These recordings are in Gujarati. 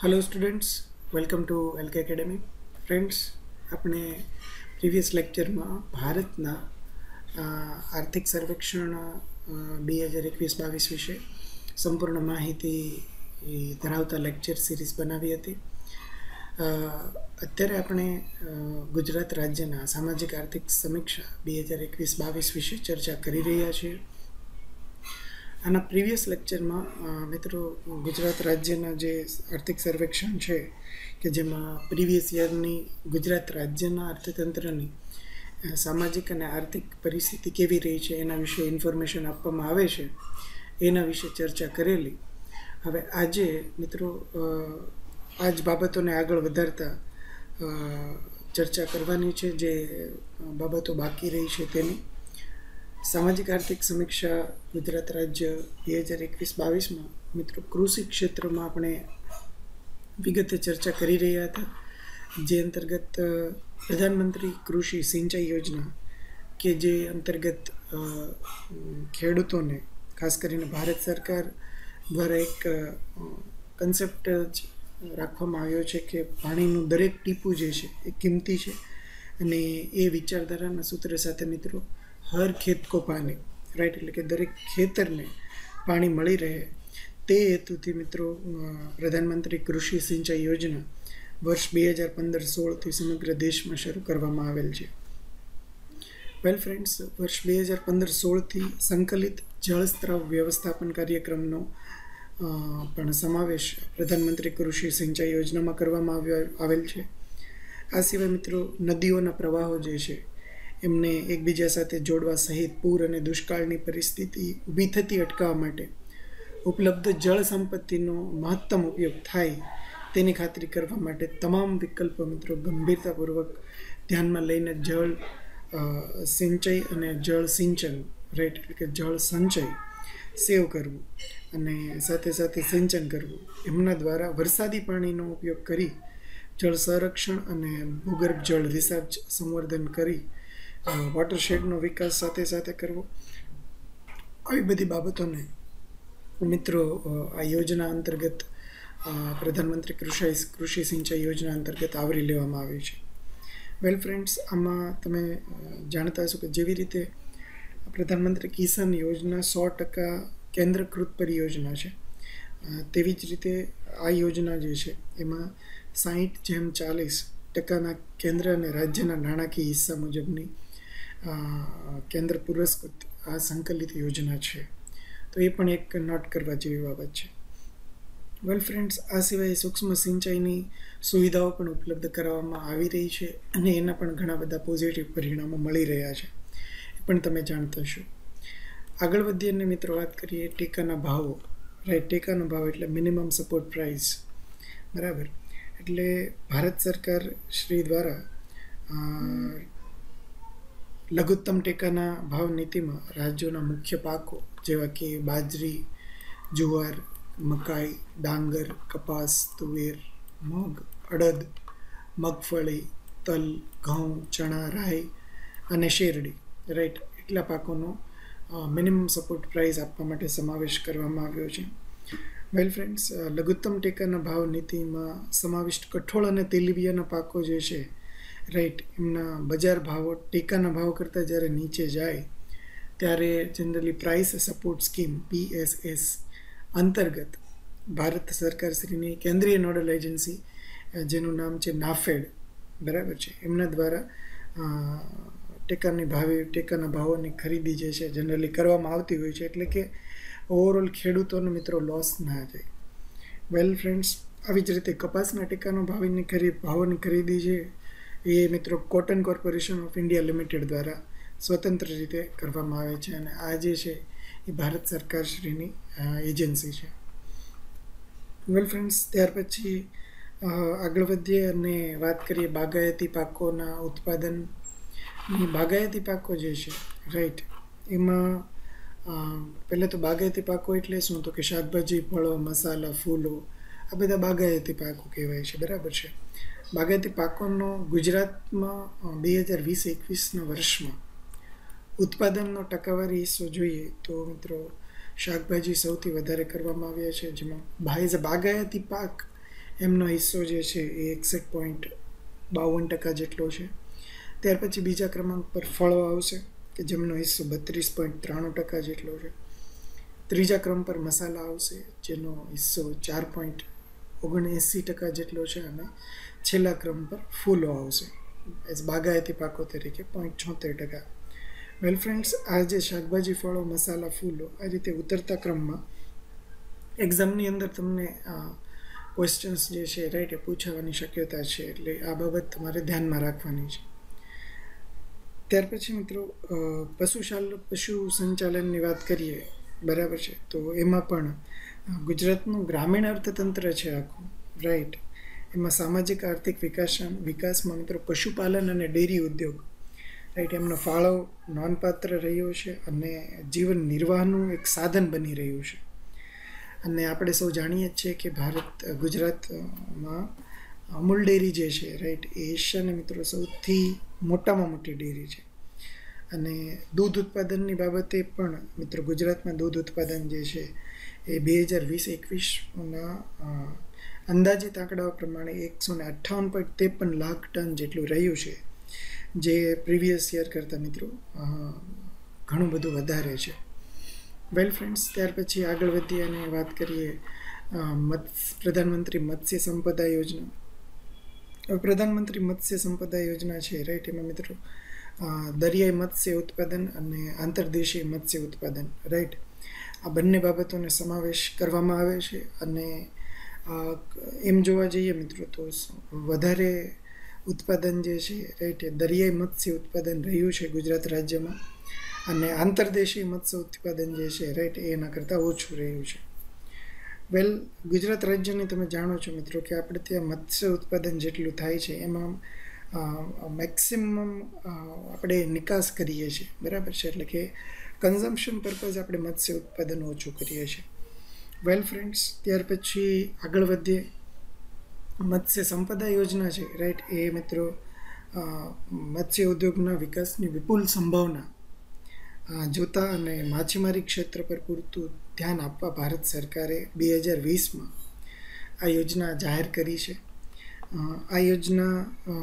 Hello students, welcome to LK academy. Friends, આપણે પ્રીવિયસ લેક્ચરમાં ભારતના આર્થિક સર્વેક્ષણ 2021-22 વિશે સંપૂર્ણ માહિતી ધરાવતા લેક્ચર સિરીઝ બનાવી હતી। અત્યારે આપણે ગુજરાત રાજ્યના સામાજિક આર્થિક સમીક્ષા 2021-22 વિશે ચર્ચા કરી રહ્યા છીએ। આના પ્રીવિયસ લેક્ચરમાં મિત્રો ગુજરાત રાજ્યના જે આર્થિક સર્વેક્ષણ છે કે જેમાં પ્રીવિયસ યરની ગુજરાત રાજ્યના અર્થતંત્રની સામાજિક અને આર્થિક પરિસ્થિતિ કેવી રહી છે એના વિશે ઇન્ફોર્મેશન આપવામાં આવે છે, એના વિશે ચર્ચા કરેલી। હવે આજે મિત્રો આ જ બાબતોને આગળ વધારતા ચર્ચા કરવાની છે, જે બાબતો બાકી રહી છે તેની। સામાજિક આર્થિક સમીક્ષા ગુજરાત રાજ્ય 2021-22 મિત્રો કૃષિ ક્ષેત્રમાં આપણે વિગતે ચર્ચા કરી રહ્યા હતા, જે અંતર્ગત પ્રધાનમંત્રી કૃષિ સિંચાઈ યોજના કે જે અંતર્ગત ખેડૂતોને ખાસ કરીને ભારત સરકાર દ્વારા એક કન્સેપ્ટ રાખવામાં આવ્યો છે કે પાણીનું દરેક ટીપું જે છે એ કિંમતી છે, અને એ વિચારધારાના સૂત્ર સાથે મિત્રો હર ખેત કો પાણી, રાઈટ, એટલે કે દરેક ખેતરને પાણી મળી રહે તે હેતુથી મિત્રો પ્રધાનમંત્રી કૃષિ સિંચાઈ યોજના વર્ષ 2015-16થી સમગ્ર દેશમાં શરૂ કરવામાં આવેલ છે। વેલ ફ્રેન્ડ્સ, વર્ષ 2015-16થી સંકલિત જળસ્ત્રાવ વ્યવસ્થાપન કાર્યક્રમનો પણ સમાવેશ પ્રધાનમંત્રી કૃષિ સિંચાઈ યોજનામાં કરવામાં આવેલ છે। આ સિવાય મિત્રો નદીઓના પ્રવાહો જે છે એમને એકબીજા સાથે જોડવા સહિત પૂર અને દુષ્કાળની પરિસ્થિતિ ઊભી થતી અટકાવવા માટે ઉપલબ્ધ જળ સંપત્તિનો મહત્તમ ઉપયોગ થાય તેની ખાતરી કરવા માટે તમામ વિકલ્પો મિત્રો ગંભીરતાપૂર્વક ધ્યાનમાં લઈને જળ સિંચાઈ અને જળ સિંચન, રાઈટ, એટલે કે જળ સંચય સેવ કરવું અને સાથે સાથે સિંચન કરવું, એમના દ્વારા વરસાદી પાણીનો ઉપયોગ કરી જળ સંરક્ષણ અને ભૂગર્ભ જળ રિસર્ચ સંવર્ધન કરી વોટરશેડનો વિકાસ સાથે સાથે કરવો, આવી બધી બાબતોને મિત્રો આ યોજના અંતર્ગત પ્રધાનમંત્રી કૃષિ સિંચાઈ યોજના અંતર્ગત આવરી લેવામાં આવી છે। વેલ ફ્રેન્ડ્સ, આમાં તમે જાણતા હશો કે જેવી રીતે પ્રધાનમંત્રી કિસાન યોજના 100% કેન્દ્રકૃત પરિયોજના છે, તેવી જ રીતે આ યોજના જે છે એમાં 60/40% કેન્દ્ર અને રાજ્યના નાણાકીય હિસ્સા મુજબની કેન્દ્ર પુરસ્કૃત આ સંકલિત યોજના છે, તો એ પણ એક નોટ કરવા જેવી બાબત છે। વેલ ફ્રેન્ડ્સ, આ સિવાય સૂક્ષ્મ સિંચાઈની સુવિધાઓ પણ ઉપલબ્ધ કરાવવામાં આવી રહી છે અને એના પણ ઘણા બધા પોઝિટિવ પરિણામો મળી રહ્યા છે, એ પણ તમે જાણતા છો। આગળ વધીએ અને મિત્રો વાત કરીએ ટેકાના ભાવો, રાઈટ, ટેકાનો ભાવ એટલે મિનિમમ સપોર્ટ પ્રાઇસ, બરાબર, એટલે ભારત સરકાર શ્રી દ્વારા લઘુત્તમ ટેકાના ભાવ નીતિમાં રાજ્યોના મુખ્ય પાકો જેવા કે બાજરી, જુવાર, મકાઈ, ડાંગર, કપાસ, તુવેર, મગ, અડદ, મગફળી, તલ, ઘઉં, ચણા, રાઈ અને શેરડી, રાઈટ, એટલા પાકોનો મિનિમમ સપોર્ટ પ્રાઇસ આપવા માટે સમાવેશ કરવામાં આવ્યો છે। વેલ ફ્રેન્ડ્સ, લઘુત્તમ ટેકાના ભાવ નીતિમાં સમાવિષ્ટ કઠોળ અને તેલીબિયાના પાકો જે છે, રાઈટ, એમના બજાર ભાવો ટેકાના ભાવ કરતાં જ્યારે નીચે જાય ત્યારે generally price support scheme PSS અંતર્ગત ભારત સરકારશ્રીની કેન્દ્રીય નોડલ એજન્સી જેનું નામ છે નાફેડ, બરાબર છે, એમના દ્વારા ટેકાના ભાવોની ખરીદી જે છે જનરલી કરવામાં આવતી હોય છે, એટલે કે ઓવરઓલ ખેડૂતોને મિત્રો લોસ ના જાય। વેલ ફ્રેન્ડ્સ, આવી જ રીતે કપાસના ટેકાનો ભાવોની ખરીદી છે એ મિત્રો cotton corporation of India limited દ્વારા સ્વતંત્ર રીતે કરવામાં આવે છે, અને આ જે છે એ ભારત સરકારશ્રીની એજન્સી છે। વેલ ફ્રેન્ડ્સ, ત્યાર પછી આગળ વધીએ અને વાત કરીએ બાગાયતી પાકોના ઉત્પાદન। બાગાયતી પાકો જે છે, રાઈટ, એમાં પહેલાં તો બાગાયતી પાકો એટલે શું, તો કે શાકભાજી, ફળો, મસાલા, ફૂલો, આ બધા બાગાયતી પાકો કહેવાય છે, બરાબર છે। બાગાયતી પાકોનો ગુજરાતમાં 2020-21ના વર્ષમાં ઉત્પાદનનો ટકાવારી હિસ્સો જોઈએ તો મિત્રો શાકભાજી સૌથી વધારે કરવામાં આવ્યા છે, જેમાં બાગાયતી પાક એમનો હિસ્સો જે છે એ 61.52% જેટલો છે. ત્યાર પછી બીજા ક્રમાંક પર ફળો આવશે કે જેમનો હિસ્સો 32.93% જેટલો છે. ત્રીજા ક્રમ પર મસાલા આવશે જેનો હિસ્સો 4.79% જેટલો છે. અને છેલ્લા ક્રમ પર ફૂલો આવશે એઝ બાગાયતી પાકો તરીકે 0.76%. વેલ ફ્રેન્ડ્સ, આ જે શાકભાજી, ફળો, મસાલા, ફૂલો આ રીતે ઉતરતા ક્રમમાં એક્ઝામની અંદર તમને ક્વેશ્ચન્સ જે છે રાઈટ એ પૂછાવાની શક્યતા છે, એટલે આ બાબત તમારે ધ્યાનમાં રાખવાની છે. ત્યાર પછી મિત્રો પશુ સંચાલનની વાત કરીએ, બરાબર છે, તો એમાં પણ ગુજરાતનું ગ્રામીણ અર્થતંત્ર છે આખું, રાઈટ, એમાં સામાજિક આર્થિક વિકાસમાં મિત્રો પશુપાલન અને ડેરી ઉદ્યોગ, રાઈટ, એમનો ફાળો નોંધપાત્ર રહ્યો છે અને જીવન નિર્વાહનું એક સાધન બની રહ્યું છે. અને આપણે સૌ જાણીએ જ છીએ કે ગુજરાતમાં અમૂલ ડેરી જે છે રાઈટ એ એશિયાની મિત્રો સૌથી મોટામાં મોટી ડેરી છે. અને દૂધ ઉત્પાદનની બાબતે પણ મિત્રો ગુજરાતમાં દૂધ ઉત્પાદન જે છે એ 2020-21ના અંદાજિત આંકડાઓ પ્રમાણે 158.53 લાખ ટન જેટલું રહ્યું છે, જે પ્રીવિયસ યર કરતાં મિત્રો ઘણું બધું વધારે છે. વેલ ફ્રેન્ડ્સ, ત્યાર પછી આગળ વધીએ અને વાત કરીએ પ્રધાનમંત્રી મત્સ્ય સંપદા યોજના. પ્રધાનમંત્રી મત્સ્ય સંપદા યોજના છે રાઈટ, એમાં મિત્રો દરિયાઈ મત્સ્ય ઉત્પાદન અને આંતરદેશીય મત્સ્ય ઉત્પાદન, રાઈટ, આ બંને બાબતોને સમાવેશ કરવામાં આવે છે. અને એમ જોવા જઈએ મિત્રો તો વધારે ઉત્પાદન જે છે રાઈટ એ દરિયાઈ મત્સ્ય ઉત્પાદન રહ્યું છે ગુજરાત રાજ્યમાં, અને આંતરદેશીય મત્સ્ય ઉત્પાદન જે છે રાઈટ એના કરતાં ઓછું રહ્યું છે. વેલ, ગુજરાત રાજ્યની તમે જાણો છો મિત્રો કે આપણે ત્યાં મત્સ્ય ઉત્પાદન જેટલું થાય છે એમાં મેક્સિમમ આપણે નિકાસ કરીએ છીએ, બરાબર છે, એટલે કે કન્ઝમ્પશન પર્પઝ આપણે મત્સ્ય ઉત્પાદન ઓછું કરીએ છીએ. વેલ ફ્રેન્ડ્સ, ત્યાર પછી આગળ વધીએ. મત્સ્ય સંપદા યોજના છે રાઈટ એ મિત્રો મત્સ્ય ઉદ્યોગના વિકાસની વિપુલ સંભાવના જોતા અને માછીમારી ક્ષેત્ર પર પૂરતું ધ્યાન આપવા ભારત સરકારે 2020માં આ યોજના જાહેર કરી છે. આ યોજના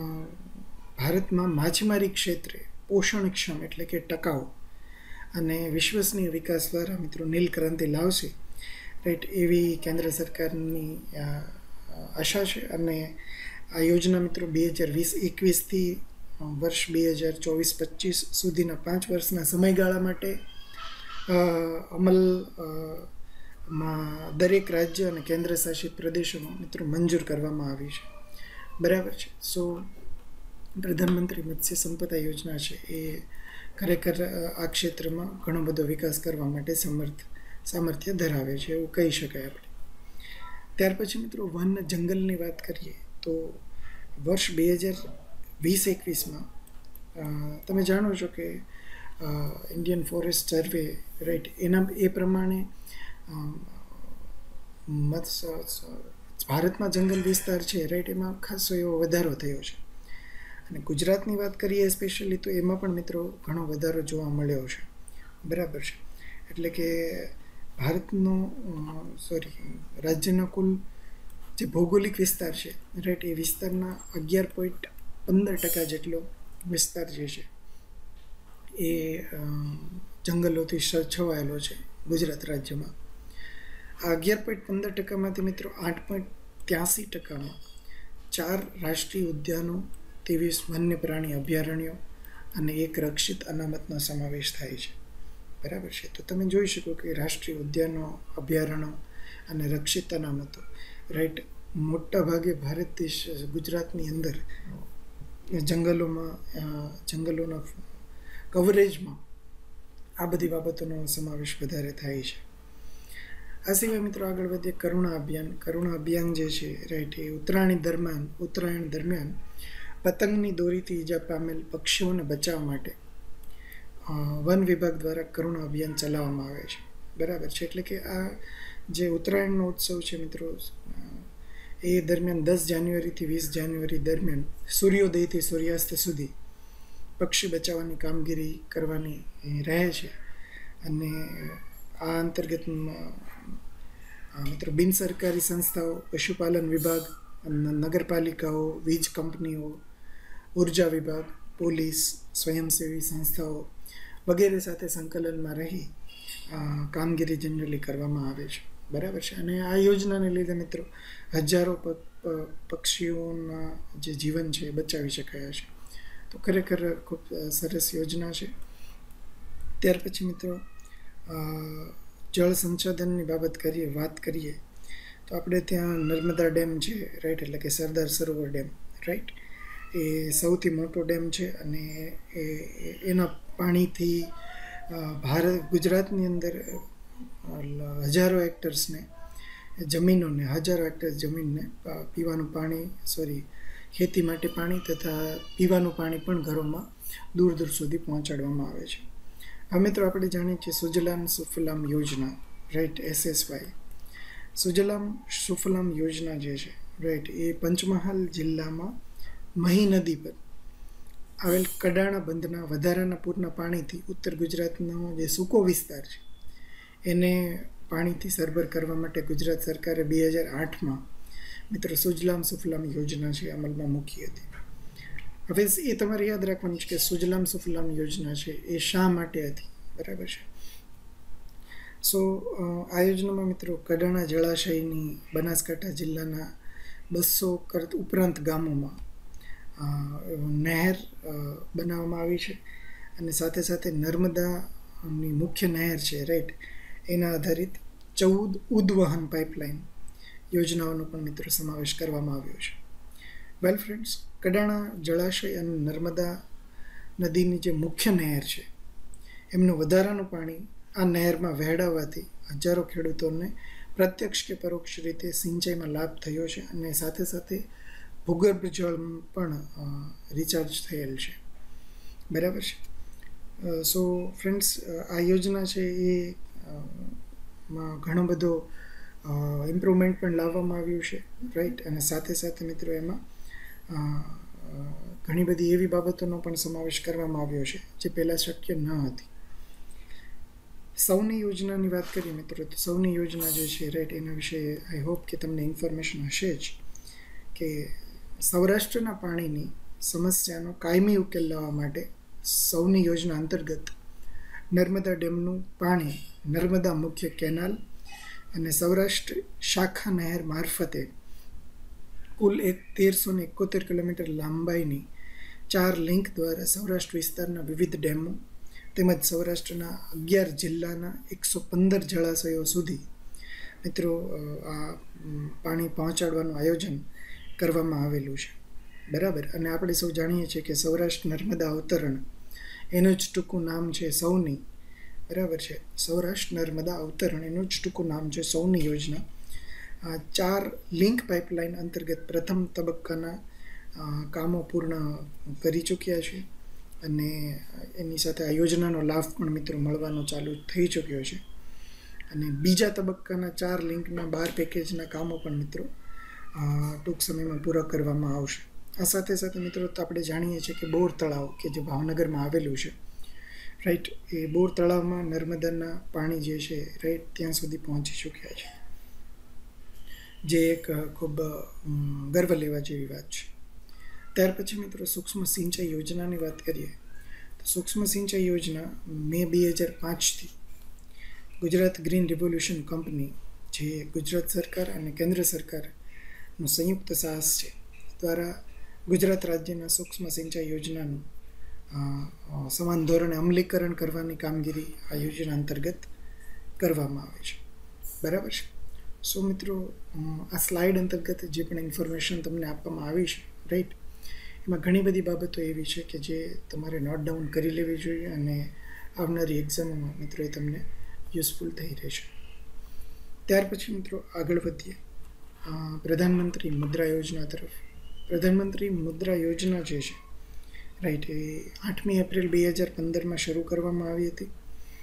ભારતમાં માછીમારી ક્ષેત્રે પોષણક્ષમ એટલે કે ટકાઉ અને વિશ્વસનીય વિકાસ દ્વારા મિત્રો નીલ ક્રાંતિ લાવશે, રાઈટ, એવી કેન્દ્ર સરકારની આશા છે. અને આ યોજના મિત્રો 2020-21થી વર્ષ 2024-25 સુધીના 5 વર્ષના સમયગાળા માટે અમલમાં દરેક રાજ્ય અને કેન્દ્ર શાસિત પ્રદેશોમાં મિત્રો મંજૂર કરવામાં આવી છે, બરાબર છે. સો પ્રધાનમંત્રી મત્સ્ય સંપદા યોજના છે એ ખરેખર આ ક્ષેત્રમાં ઘણો બધો વિકાસ કરવા માટે સામર્થ્ય ધરાવે છે એવું કહી શકાય આપણે. ત્યાર પછી મિત્રો વન જંગલની વાત કરીએ તો વર્ષ 2020-21માં તમે જાણો છો કે ઇન્ડિયન ફોરેસ્ટ સર્વે રાઈટ એ પ્રમાણે ભારતમાં જંગલ વિસ્તાર છે રાઈટ એમાં ખાસો એવો વધારો થયો છે. અને ગુજરાતની વાત કરીએ સ્પેશિયલી તો એમાં પણ મિત્રો ઘણો વધારો જોવા મળ્યો છે, બરાબર છે. એટલે કે રાજ્યના કુલ જે ભૌગોલિક વિસ્તાર છે રાઈટ એ વિસ્તારના 11.15% જેટલો વિસ્તાર જે છે એ જંગલોથી છવાયેલો છે ગુજરાત રાજ્યમાં. આ 11.15%માંથી મિત્રો 8.83%માં 4 રાષ્ટ્રીય ઉદ્યાનો, 23 વન્ય પ્રાણી અભયારણ્યો અને 1 રક્ષિત અનામતનો સમાવેશ થાય છે, બરાબર છે. તો તમે જોઈ શકો કે રાષ્ટ્રીય ઉદ્યાનો, અભયારણ્યો અને રક્ષિત અનામતો રાઈટ મોટા ભાગે ભારત દેશ ગુજરાતની અંદર જંગલોના કવરેજમાં આ બધી બાબતોનો સમાવેશ વધારે થાય છે. આ સિવાય મિત્રો આગળ વધીએ કરુણા અભિયાન જે છે રાઈટ એ ઉત્તરાયણ દરમિયાન પતંગની દોરીથી ઈજા પામેલ પક્ષીઓને બચાવવા માટે વન વિભાગ દ્વારા કરુણા અભિયાન ચલાવવામાં આવે છે, બરાબર છે. એટલે કે આ જે ઉત્તરાયણનો ઉત્સવ છે મિત્રો એ દરમિયાન 10 જાન્યુઆરીથી 20 જાન્યુઆરી દરમિયાન સૂર્યોદયથી સૂર્યાસ્ત સુધી પક્ષી બચાવવાની કામગીરી કરવાની રહે છે. અને આ અંતર્ગત મિત્રો બિન સરકારી સંસ્થાઓ, પશુપાલન વિભાગ, નગરપાલિકાઓ, વીજ કંપનીઓ, ઉર્જા વિભાગ, પોલીસ, સ્વયંસેવી સંસ્થાઓ વગેરે સાથે સંકલનમાં રહી કામગીરી જનરલી કરવામાં આવે છે. બરાબર છે. અને આ યોજનાને લીધે મિત્રો હજારો પક્ષીઓના જે જીવન છે એ બચાવી શકાયા છે. તો ખરેખર ખૂબ સરસ યોજના છે. ત્યાર પછી મિત્રો જળ સંશોધનની વાત કરીએ તો આપણે ત્યાં નર્મદા ડેમ છે, રાઈટ, એટલે કે સરદાર સરોવર ડેમ, રાઈટ, એ સૌથી મોટો ડેમ છે અને એના પાણીથી ગુજરાતની અંદર હજારો હેક્ટર જમીનને પીવાનું પાણી, ખેતી માટે પાણી તથા પીવાનું પાણી પણ ઘરોમાં દૂર દૂર સુધી પહોંચાડવામાં આવે છે. હવે મિત્રો આપણે જાણીએ છીએ સુજલામ સુફલામ યોજના, રાઈટ, SSY. સુજલામ સુફલામ યોજના જે છે, રાઈટ, એ પંચમહાલ જિલ્લામાં મહી નદી પર આવેલ કડાણા બંધના વધારાના પૂરના પાણીથી ઉત્તર ગુજરાતનો જે સૂકો વિસ્તાર છે એને પાણીથી સરભર કરવા માટે ગુજરાત સરકારે 2008માં મિત્રો સુજલામ સુફલામ યોજના છે અમલમાં મૂકી હતી. હવે એ તમારે યાદ રાખવાનું છે કે સુજલામ સુફલામ યોજના છે એ શા માટે હતી. બરાબર છે. સો આ યોજનામાં મિત્રો કડાણા જળાશયની બનાસકાંઠા જિલ્લાના 200 ઉપરાંત ગામોમાં નહેર બનાવવામાં આવી છે અને સાથે સાથે નર્મદાની મુખ્ય નહેર છે, રાઈટ, એના આધારિત 14 ઉદ્વહન પાઇપલાઇન યોજનાઓનો પણ મિત્રો સમાવેશ કરવામાં આવ્યો છે. વેલ ફ્રેન્ડ્સ, કડાણા જળાશય અને નર્મદા નદીની જે મુખ્ય નહેર છે એમનું વધારાનું પાણી આ નહેરમાં વહેડાવવાથી હજારો ખેડૂતોને પ્રત્યક્ષ કે પરોક્ષ રીતે સિંચાઈમાં લાભ થયો છે અને સાથે સાથે ભૂગર્ભ જળ પણ રિચાર્જ થયેલ છે. બરાબર છે. સો ફ્રેન્ડ્સ, આ યોજના છે એ માં ઘણો બધો ઇમ્પ્રુવમેન્ટ પણ લાવવામાં આવ્યું છે, રાઈટ, અને સાથે સાથે મિત્રો એમાં ઘણી બધી એવી બાબતોનો પણ સમાવેશ કરવામાં આવ્યો છે જે પહેલાં શક્ય ન હતી. સૌની યોજનાની વાત કરીએ મિત્રો, તો સૌની યોજના જે છે, રાઈટ, એના વિશે આઈ હોપ કે તમને ઇન્ફોર્મેશન હશે જ કે સૌરાષ્ટ્રના પાણીની સમસ્યાનો કાયમી ઉકેલ લાવવા માટે સૌની યોજના અંતર્ગત નર્મદા ડેમનું પાણી નર્મદા મુખ્ય કેનાલ અને સૌરાષ્ટ્ર શાખા નહેર મારફતે કુલ 1371 કિલોમીટર લાંબાઈની 4 લિંક દ્વારા સૌરાષ્ટ્ર વિસ્તારના વિવિધ ડેમો તેમજ સૌરાષ્ટ્રના 11 જિલ્લાના 115 જળાશયો સુધી મિત્રો આ પાણી પહોંચાડવાનું આયોજન કરવામાં આવેલું છે. બરાબર. અને આપણે સૌ જાણીએ છીએ કે સૌરાષ્ટ્ર નર્મદા અવતરણ એનું જ ટૂંકું નામ છે સૌની. બરાબર છે. સૌરાષ્ટ્ર નર્મદા અવતરણ એનું જ ટૂંકું નામ છે સૌની યોજના. 4 લિંક પાઇપલાઇન અંતર્ગત પ્રથમ તબક્કાના કામો પૂર્ણ કરી ચૂક્યા છે અને એની સાથે આ યોજનાનો લાભ પણ મિત્રો મળવાનો ચાલુ થઈ ચૂક્યો છે અને બીજા તબક્કાના 4 લિંકના 12 પેકેજના કામો પણ મિત્રો ટૂંક સમયમાં પૂરા કરવામાં આવશે. આ સાથે સાથે મિત્રો તો આપણે જાણીએ છીએ કે બોર તળાવ કે જે ભાવનગરમાં આવેલું છે, રાઈટ, એ બોર તળાવમાં નર્મદાના પાણી જે છે, રાઈટ, ત્યાં સુધી પહોંચી ચૂક્યા છે, જે એક ખૂબ ગર્વ લેવા જેવી વાત છે. ત્યાર પછી મિત્રો સૂક્ષ્મ સિંચાઈ યોજનાની વાત કરીએ તો સૂક્ષ્મ સિંચાઈ યોજના મે 2005થી ગુજરાત ગ્રીન રિવોલ્યુશન કંપની, જે ગુજરાત સરકાર અને કેન્દ્ર સરકારનું સંયુક્ત સાહસ છે, દ્વારા ગુજરાત રાજ્યના સૂક્ષ્મ સિંચાઈ યોજનાનું સમાન ધોરણે અમલીકરણ કરવાની કામગીરી આ યોજના અંતર્ગત કરવામાં આવે છે. બરાબર છે. સો મિત્રો, આ સ્લાઇડ અંતર્ગત જે પણ ઇન્ફોર્મેશન તમને આપવામાં આવી છે, રાઈટ, એમાં ઘણી બધી બાબતો એવી છે કે જે તમારે નોટ ડાઉન કરી લેવી જોઈએ અને આવનારી એક્ઝામોમાં મિત્રો એ તમને યુઝફુલ થઈ રહેશે. ત્યાર પછી મિત્રો આગળ વધીએ પ્રધાનમંત્રી મુદ્રા યોજના તરફ. પ્રધાનમંત્રી મુદ્રા યોજના જે છે, રાઈટ, એ 8મી એપ્રિલ 2015માં શરૂ કરવામાં આવી હતી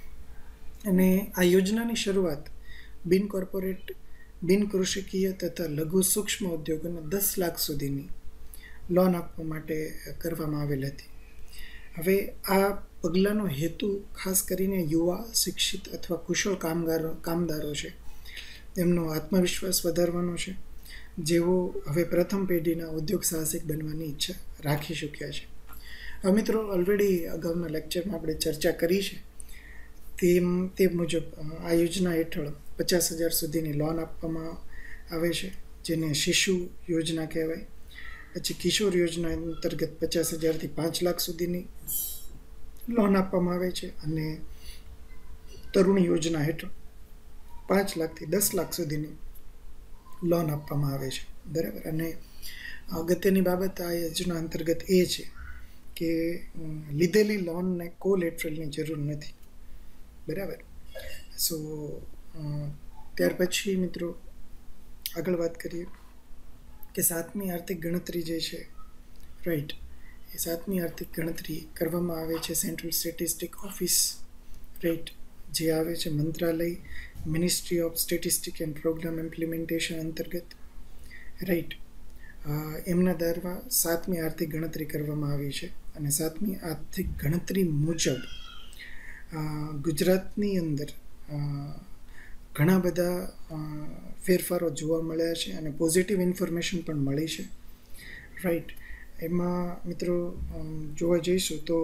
અને આ યોજનાની શરૂઆત બિન કોર્પોરેટ, બિન કૃષિકીય તથા લઘુ સૂક્ષ્મ ઉદ્યોગોને 10 લાખ સુધીની લોન આપવા માટે કરવામાં આવેલ હતી. હવે આ પગલાંનો હેતુ ખાસ કરીને યુવા, શિક્ષિત અથવા કુશળ કામદારો છે, તેમનો આત્મવિશ્વાસ વધારવાનો છે. જેઓ હવે પ્રથમ પેઢીના ઉદ્યોગ સાહસિક બનવાની ઈચ્છા રાખી ચૂક્યા છે. હવે મિત્રો, ઓલરેડી અગાઉના લેક્ચરમાં આપણે ચર્ચા કરી છે તે મુજબ આ યોજના હેઠળ 50,000 સુધીની લોન આપવામાં આવે છે, જેને શિશુ યોજના કહેવાય. પછી કિશોર યોજના અંતર્ગત 50,000થી 5 લાખ સુધીની લોન આપવામાં આવે છે, અને તરુણ યોજના હેઠળ 5 લાખથી 10 લાખ સુધીની લોન આપવામાં આવે છે. બરાબર. અને અગત્યની બાબત આ યોજના અંતર્ગત એ છે કે લીધેલી લોનને કોલેટરલની જરૂર નથી. બરાબર. સો ત્યાર પછી મિત્રો આગળ વાત કરીએ કે 7મી આર્થિક ગણતરી જે છે, રાઈટ, એ 7મી આર્થિક ગણતરી કરવામાં આવે છે સેન્ટ્રલ સ્ટેટિસ્ટિક ઓફિસ, રાઈટ, જે આવે છે મંત્રાલય, ministry of statistic and program implementation અંતર્ગત, રાઈટ. એમના દ્વારા 7મી આર્થિક ગણતરી કરવામાં આવી છે. અને 7મી આર્થિક ગણતરી મુજબ ગુજરાતની અંદર ઘણા બધા ફેરફારો જોવા મળ્યા છે અને પોઝિટિવ ઇન્ફોર્મેશન પણ મળી છે, રાઈટ. એમાં મિત્રો જોવા જઈશું તો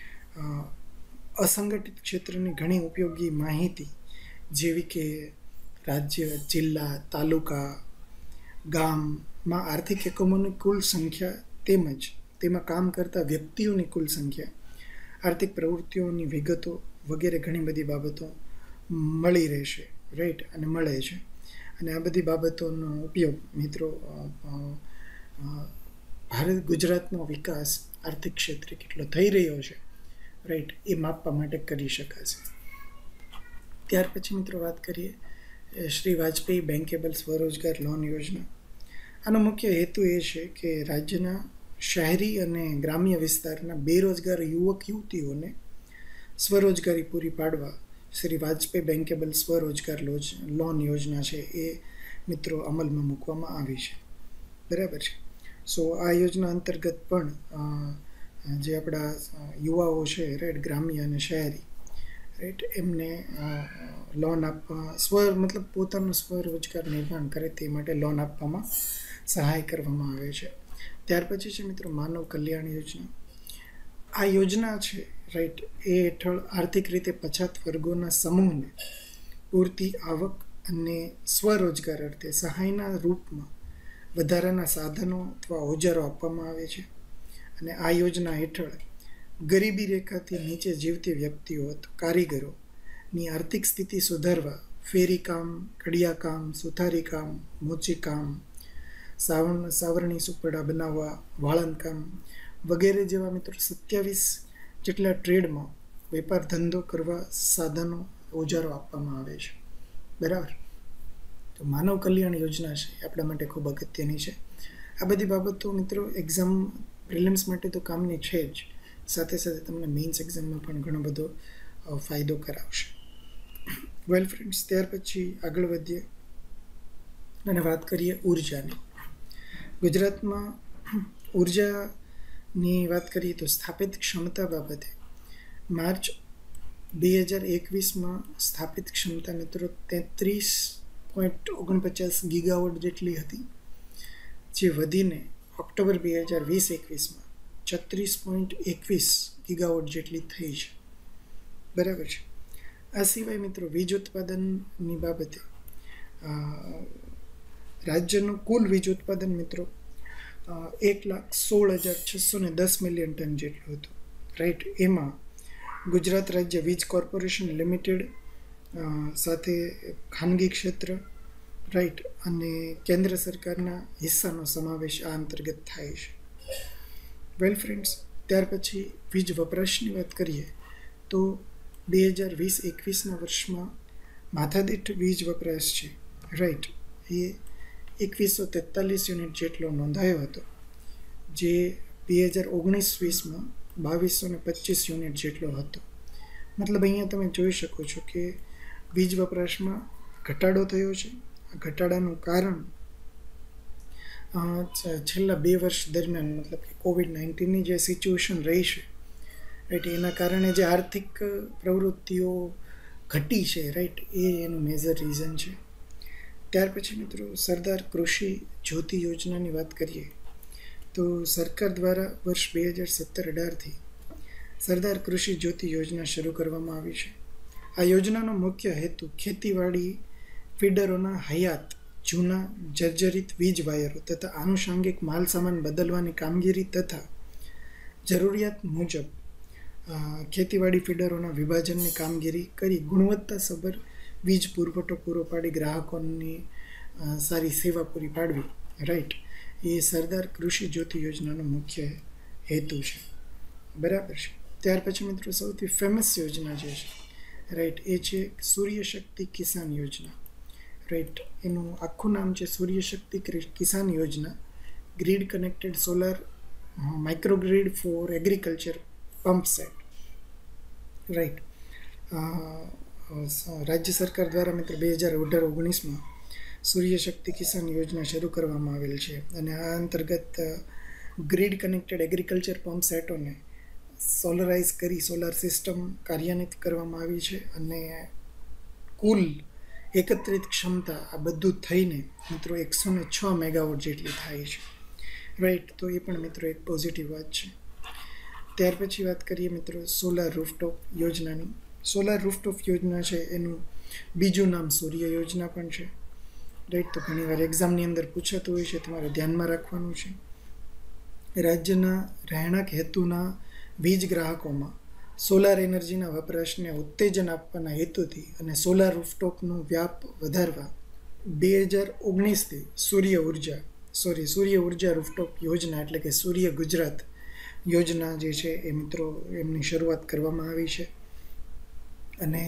અસંગઠિત ક્ષેત્રની ઘણી ઉપયોગી માહિતી, જેવી કે રાજ્ય, જિલ્લા, તાલુકા, ગામમાં આર્થિક એકમોની કુલ સંખ્યા તેમજ તેમાં કામ કરતા વ્યક્તિઓની કુલ સંખ્યા, આર્થિક પ્રવૃત્તિઓની વિગતો વગેરે ઘણી બધી બાબતો મળી રહેશે, રાઈટ, અને મળે છે. અને આ બધી બાબતોનો ઉપયોગ મિત્રો ગુજરાતનો વિકાસ આર્થિક ક્ષેત્રે કેટલો થઈ રહ્યો છે, રાઈટ, એ માપવા માટે કરી શકાશે. ત્યાર પછી મિત્રો વાત કરીએ શ્રી વાજપેયી બેન્કેબલ સ્વરોજગાર લોન યોજના. આનો મુખ્ય હેતુ એ છે કે રાજ્યના શહેરી અને ગ્રામ્ય વિસ્તારના બેરોજગાર યુવક યુવતીઓને સ્વરોજગારી પૂરી પાડવા શ્રી વાજપેયી બેન્કેબલ સ્વરોજગાર લોન યોજના છે એ મિત્રો અમલમાં મૂકવામાં આવી છે. બરાબર છે. સો આ યોજના અંતર્ગત પણ જે આપણા યુવાઓ છે, રાઈટ, ગ્રામ્ય અને શહેરી, રાઈટ, એમને લોન આપવા મતલબ પોતાનું સ્વરોજગાર નિર્માણ કરે તે માટે લોન આપવામાં સહાય કરવામાં આવે છે. ત્યાર પછી છે મિત્રો માનવ કલ્યાણ યોજના. આ યોજના છે, રાઈટ, એ હેઠળ આર્થિક રીતે પછાત વર્ગોના સમૂહને પૂરતી આવક અને સ્વરોજગાર અર્થે સહાયના રૂપમાં વધારાના સાધનો અથવા ઓજારો આપવામાં આવે છે. અને આ યોજના હેઠળ ગરીબી રેખાથી નીચે જીવતી વ્યક્તિઓ અથવા કારીગરોની આર્થિક સ્થિતિ સુધારવા ફેરીકામ, કડિયાકામ, સુથારીકામ, મોચીકામ, સાવરણી સુપડા બનાવવા, વાળંદકામ વગેરે જેવા મિત્રો 27 જેટલા ટ્રેડમાં વેપાર ધંધો કરવા સાધનો, ઓજારો આપવામાં આવે છે. બરાબર. તો માનવ કલ્યાણ યોજના છે એ આપણા માટે ખૂબ અગત્યની છે. આ બધી બાબતો મિત્રો એક્ઝામ પ્રિલિમ્સ માટે તો કામની છે જ, સાથે સાથે તમને મેઇન્સ એક્ઝામમાં પણ ઘણો બધો ફાયદો કરાવશે. વેલ ફ્રેન્ડ્સ, ત્યાર પછી આગળ વધીએ અને વાત કરીએ ઉર્જાની. ગુજરાતમાં ઉર્જાની વાત કરીએ તો સ્થાપિત ક્ષમતા બાબતે માર્ચ 2021માં સ્થાપિત ક્ષમતા મિત્રો 33.49 ગીગાવોટ જેટલી હતી, જે વધીને ઓક્ટોબર 2020-21માં 36.21 ગીગાવોટ જેટલી થઈ છે. બરાબર છે. આ સિવાય મિત્રો વીજ ઉત્પાદનની બાબતે રાજ્યનું કુલ વીજ ઉત્પાદન મિત્રો 1,16,610 મિલિયન ટન જેટલું હતું, રાઈટ. એમાં ગુજરાત રાજ્ય વીજ કોર્પોરેશન લિમિટેડ સાથે ખાનગી ક્ષેત્ર, રાઈટ, અને કેન્દ્ર સરકારના હિસ્સાનો સમાવેશ આ અંતર્ગત થાય છે. વેલ ફ્રેન્ડ્સ, ત્યાર પછી વીજ વપરાશની વાત કરીએ તો 2020-21ના વર્ષમાં માથાદીઠ વીજ વપરાશ છે, રાઈટ, એ 2143 યુનિટ જેટલો નોંધાયો હતો, જે 2019-20માં 2225 યુનિટ જેટલો હતો. મતલબ અહીંયા તમે જોઈ શકો છો કે વીજ વપરાશમાં ઘટાડો થયો છે. આ ઘટાડાનું કારણ છેલ્લા 2 વર્ષ દરમિયાન મતલબ કે કોવિડ-19ની જે સિચ્યુએશન રહી છે, રાઈટ, એના કારણે જે આર્થિક પ્રવૃત્તિઓ ઘટી છે, રાઈટ, એ એનું મેજર રીઝન છે. ત્યાર પછી મિત્રો સરદાર કૃષિ જ્યોતિ યોજનાની વાત કરીએ તો સરકાર દ્વારા વર્ષ 2017-18થી સરદાર કૃષિ જ્યોતિ યોજના શરૂ કરવામાં આવી છે. આ યોજનાનો મુખ્ય હેતુ ખેતીવાડી ફીડરોના હયાત જૂના જર્જરિત વીજ વાયરો તથા આનુષાંગિક માલ સામાન બદલવાની કામગીરી તથા જરૂરિયાત મુજબ ખેતીવાડી ફીડરોના વિભાજનની કામગીરી કરી ગુણવત્તાસભર વીજ પુરવઠો પૂરો પાડી ગ્રાહકોની સારી સેવા પૂરી પાડવી, રાઈટ, એ સરદાર કૃષિ જ્યોતિ યોજનાનો મુખ્ય હેતુ છે. બરાબર છે. ત્યાર પછી મિત્રો સૌથી ફેમસ યોજના જે છે, રાઈટ, એ છે સૂર્યશક્તિ કિસાન યોજના. રાઈટ, એનું આખું નામ છે સૂર્યશક્તિ કિસાન યોજના, grid connected solar microgrid for agriculture pump set. Right, રાજ્ય સરકાર દ્વારા મિત્રો 2018-19માં સૂર્યશક્તિ કિસાન યોજના શરૂ કરવામાં આવેલ છે અને આ અંતર્ગત ગ્રીડ કનેક્ટેડ એગ્રીકલ્ચર પંપ સેટોને સોલરાઇઝ કરી સોલાર સિસ્ટમ કાર્યાન્વિત કરવામાં આવી છે અને કુલ એકત્રિત ક્ષમતા આ બધું થઈને મિત્રો 106 મેગાવોટ જેટલી થાય છે. રાઈટ, તો એ પણ મિત્રો એક પોઝિટિવ વાત છે. ત્યાર પછી વાત કરીએ મિત્રો સોલાર રૂફટોપ યોજનાની. સોલાર રૂફટોપ યોજના છે એનું બીજું નામ સૂર્ય યોજના પણ છે. રાઈટ, તો ઘણીવાર એક્ઝામની અંદર પૂછાતું હોય છે, તમારે ધ્યાનમાં રાખવાનું છે. રાજ્યના રહેણાંક હેતુના વીજ ગ્રાહકોમાં સોલાર એનર્જીના વપરાશને ઉત્તેજન આપવાના હેતુથી અને સોલાર રૂફટોપનો વ્યાપ વધારવા 2019થી સૂર્ય ઉર્જા રૂફટોપ યોજના એટલે કે સૂર્ય ગુજરાત યોજના જે છે એ મિત્રો એમની શરૂઆત કરવામાં આવી છે અને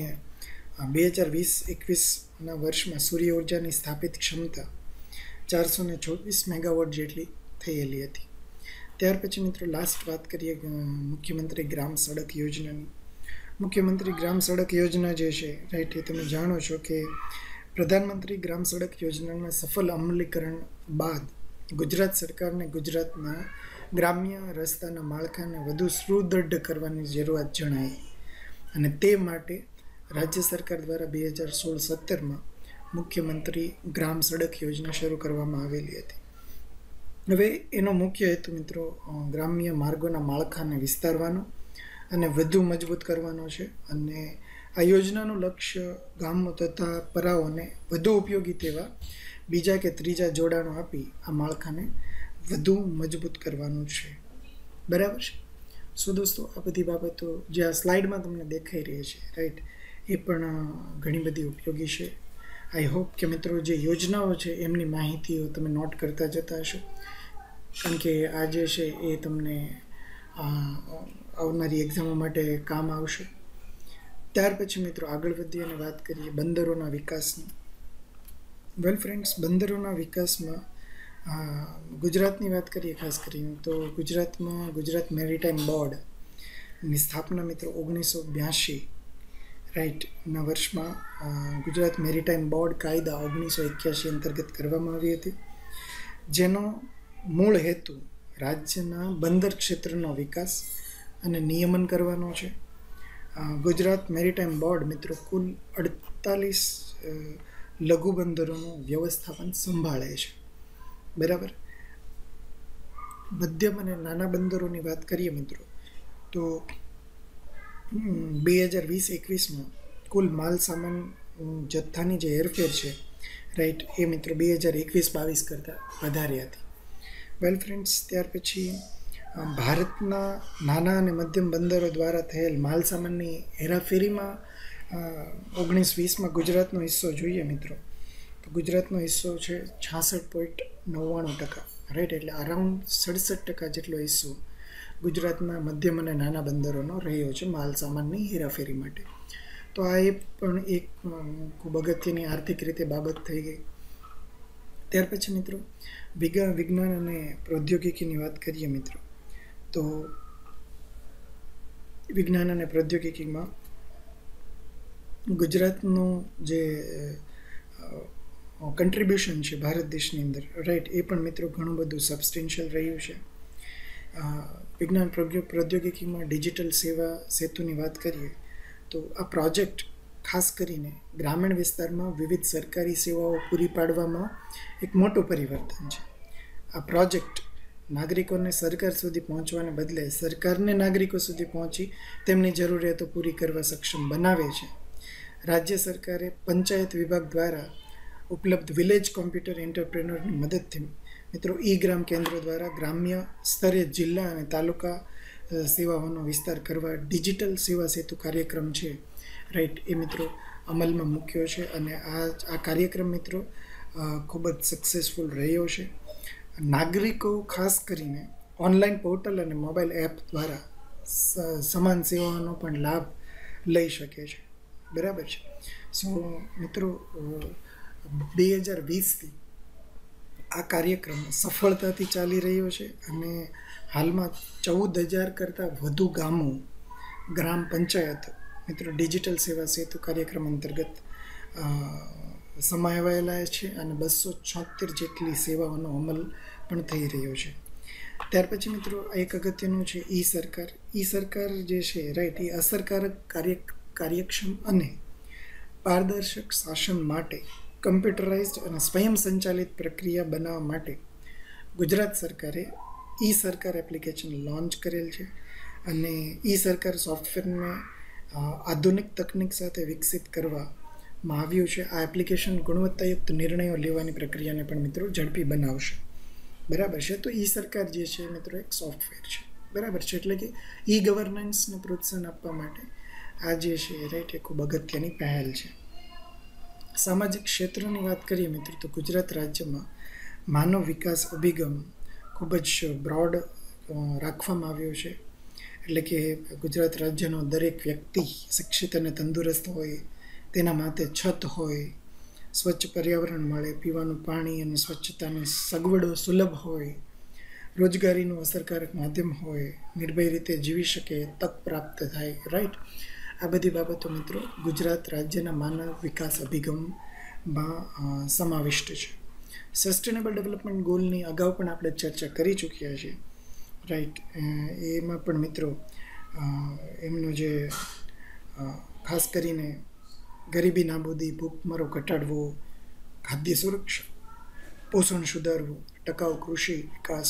2020-21ના વર્ષમાં સૂર્ય ઉર્જાની સ્થાપિત ક્ષમતા 424 મેગાવોટ જેટલી થયેલી હતી. ત્યાર પછી મિત્રો લાસ્ટ વાત કરીએ મુખ્યમંત્રી ગ્રામ સડક યોજનાની. મુખ્યમંત્રી ગ્રામ સડક યોજના જે છે, રાઈટ, એ તમે જાણો છો કે પ્રધાનમંત્રી ગ્રામ સડક યોજનાના સફળ અમલીકરણ બાદ ગુજરાત સરકારને ગુજરાતના ગ્રામ્ય રસ્તાના માળખાને વધુ સુદૃઢ કરવાની જરૂરિયાત જણાઈ અને તે માટે રાજ્ય સરકાર દ્વારા 2016-17માં મુખ્યમંત્રી ગ્રામ સડક યોજના શરૂ કરવામાં આવેલી હતી. હવે એનો મુખ્ય હેતુ મિત્રો ગ્રામ્ય માર્ગોના માળખાને વિસ્તારવાનો અને વધુ મજબૂત કરવાનો છે અને આ યોજનાનું લક્ષ્ય ગામો તથા પરાઓને વધુ ઉપયોગી તેવા બીજા કે ત્રીજા જોડાણો આપી આ માળખાને વધુ મજબૂત કરવાનું છે. બરાબર છે. સો દોસ્તો, આ બધી બાબતો જે આ સ્લાઇડમાં તમને દેખાઈ રહી છે, રાઈટ, એ પણ ઘણી બધી ઉપયોગી છે. આઈ હોપ કે મિત્રો જે યોજનાઓ છે એમની માહિતીઓ તમે નોટ કરતા જતા હશો, કારણ કે આ જે છે એ તમને આવનારી એક્ઝામો માટે કામ આવશે. ત્યાર પછી મિત્રો આગળ વધીએ અને વાત કરીએ બંદરોના વિકાસની. વેલ ફ્રેન્ડ્સ, બંદરોના વિકાસમાં ગુજરાતની વાત કરીએ ખાસ કરીને તો ગુજરાતમાં ગુજરાત મેરીટાઈમ બોર્ડની સ્થાપના મિત્રો 1982 રાઈટના વર્ષમાં ગુજરાત મેરીટાઈમ બોર્ડ કાયદા 1981 અંતર્ગત કરવામાં આવી હતી, જેનો મૂળ હેતુ રાજ્યના બંદર ક્ષેત્રનો વિકાસ અને નિયમન કરવાનો છે. ગુજરાત મેરીટાઈમ બોર્ડ મિત્રો કુલ 48 લઘુ બંદરોનું વ્યવસ્થાપન સંભાળે છે. બરાબર. મધ્યમ અને નાના બંદરોની વાત કરીએ મિત્રો તો 2020-21માં કુલ માલ સામાન જથ્થાની જે હેરફેર છે, રાઈટ, એ મિત્રો 2021-22 કરતાં વધારે હતી. વેલ ફ્રેન્ડ્સ, ત્યાર પછી ભારતના નાના અને મધ્યમ બંદરો દ્વારા થયેલ માલ સામાનની હેરાફેરીમાં 19-20માં ગુજરાતનો હિસ્સો જોઈએ મિત્રો તો ગુજરાતનો હિસ્સો છે 66.99%, રાઈટ, એટલે અરાઉન્ડ 67% જેટલો હિસ્સો ગુજરાતના મધ્યમ અને નાના બંદરોનો રહ્યો છે માલ સામાનની હેરાફેરી માટે. તો આ એ પણ એક ખૂબ અગત્યની આર્થિક રીતે બાબત થઈ ગઈ. ત્યાર પછી મિત્રો વિજ્ઞાન અને પ્રૌદ્યોગિકીની વાત કરીએ મિત્રો તો વિજ્ઞાન અને પ્રૌદ્યોગિકીમાં ગુજરાતનું જે કન્ટ્રીબ્યુશન છે ભારત દેશની અંદર, રાઈટ, એ પણ મિત્રો ઘણું બધું સબસ્ટેન્શિયલ રહ્યું છે. વિજ્ઞાન પ્રૌદ્યોગિકીમાં ડિજિટલ સેવા સેતુની વાત કરીએ તો આ પ્રોજેક્ટ ખાસ કરીને ગ્રામીણ વિસ્તારમાં વિવિધ સરકારી સેવાઓ પૂરી પાડવામાં એક મોટું પરિવર્તન છે. આ પ્રોજેક્ટ નાગરિકોને સરકાર સુધી પહોંચવાને બદલે સરકારને નાગરિકો સુધી પહોંચી તેમની જરૂરિયાતો પૂરી કરવા સક્ષમ બનાવે છે. રાજ્ય સરકારે પંચાયત વિભાગ દ્વારા ઉપલબ્ધ વિલેજ કોમ્પ્યુટર એન્ટરપ્રેન્યોરની મદદથી મિત્રો ગ્રામ કેન્દ્રો દ્વારા ગ્રામ્ય સ્તરે જિલ્લા અને તાલુકા સેવાઓનો વિસ્તાર કરવા ડિજિટલ સેવા સેતુ કાર્યક્રમ છે, રાઈટ, એ મિત્રો અમલમાં મૂક્યો છે. અને આ કાર્યક્રમ મિત્રો ખૂબ જ સક્સેસફુલ રહ્યો છે. નાગરિકો ખાસ કરીને ઓનલાઈન પોર્ટલ અને મોબાઈલ એપ દ્વારા સમાન સેવાઓનો પણ લાભ લઈ શકે છે. બરાબર છે. સો મિત્રો 2020થી આ કાર્યક્રમ સફળતાથી ચાલી રહ્યો છે અને હાલમાં 14,000 કરતાં વધુ ગામો, ગ્રામ પંચાયતો મિત્રો ડિજિટલ સેવા સેતુ કાર્યક્રમ અંતર્ગત સમાવાયેલા છે અને 276 જેટલી સેવાઓનો અમલ પણ થઈ રહ્યો છે. ત્યાર પછી મિત્રો એક અગત્યનું છે સરકાર. સરકાર જે છે, રાઈટ, એ અસરકારક કાર્યક્ષમ અને પારદર્શક શાસન માટે કમ્પ્યુટરાઇઝ્ડ અને સ્વયં સંચાલિત પ્રક્રિયા બનાવવા માટે ગુજરાત સરકારે સરકાર એપ્લિકેશન લોન્ચ કરેલ છે. અને સરકાર સોફ્ટવેરને આધુનિક તકનીક સાથે વિકસિત કરવામાં આવ્યું છે. આ એપ્લિકેશન ગુણવત્તાયુક્ત નિર્ણયો લેવાની પ્રક્રિયાને પણ મિત્રો ઝડપી બનાવશે. બરાબર છે. તો સરકાર જે છે મિત્રો એક સોફ્ટવેર છે. બરાબર છે. એટલે કે ગવર્નન્સને પ્રોત્સાહન આપવા માટે આ જે છે, રાઈટ, એ ખૂબ અગત્યની પહેલ છે. સામાજિક ક્ષેત્રની વાત કરીએ મિત્રો તો ગુજરાત રાજ્યમાં માનવ વિકાસ અભિગમ ખૂબ જ બ્રોડ રાખવામાં આવ્યો છે. એટલે કે ગુજરાત રાજ્યનો દરેક વ્યક્તિ શિક્ષિત અને તંદુરસ્ત હોય, તેના માટે છત હોય, સ્વચ્છ પર્યાવરણ મળે, પીવાનું પાણી અને સ્વચ્છતાની સગવડો સુલભ હોય, રોજગારીનું અસરકારક માધ્યમ હોય, નિર્ભય રીતે જીવી શકે, તક પ્રાપ્ત થાય, રાઈટ. આ બધી બાબતો મિત્રો ગુજરાત રાજ્યના માનવ વિકાસ અભિગમમાં સમાવિષ્ટ છે. સસ્ટેનેબલ ડેવલપમેન્ટ ગોલની અગાઉ પણ આપણે ચર્ચા કરી ચૂક્યા છીએ, રાઈટ. એમાં પણ મિત્રો એમનો જે ખાસ કરીને ગરીબી નાબૂદી, ભૂખમરો ઘટાડવો, ખાદ્ય સુરક્ષા, પોષણ સુધારવું, ટકાઉ કૃષિ વિકાસ,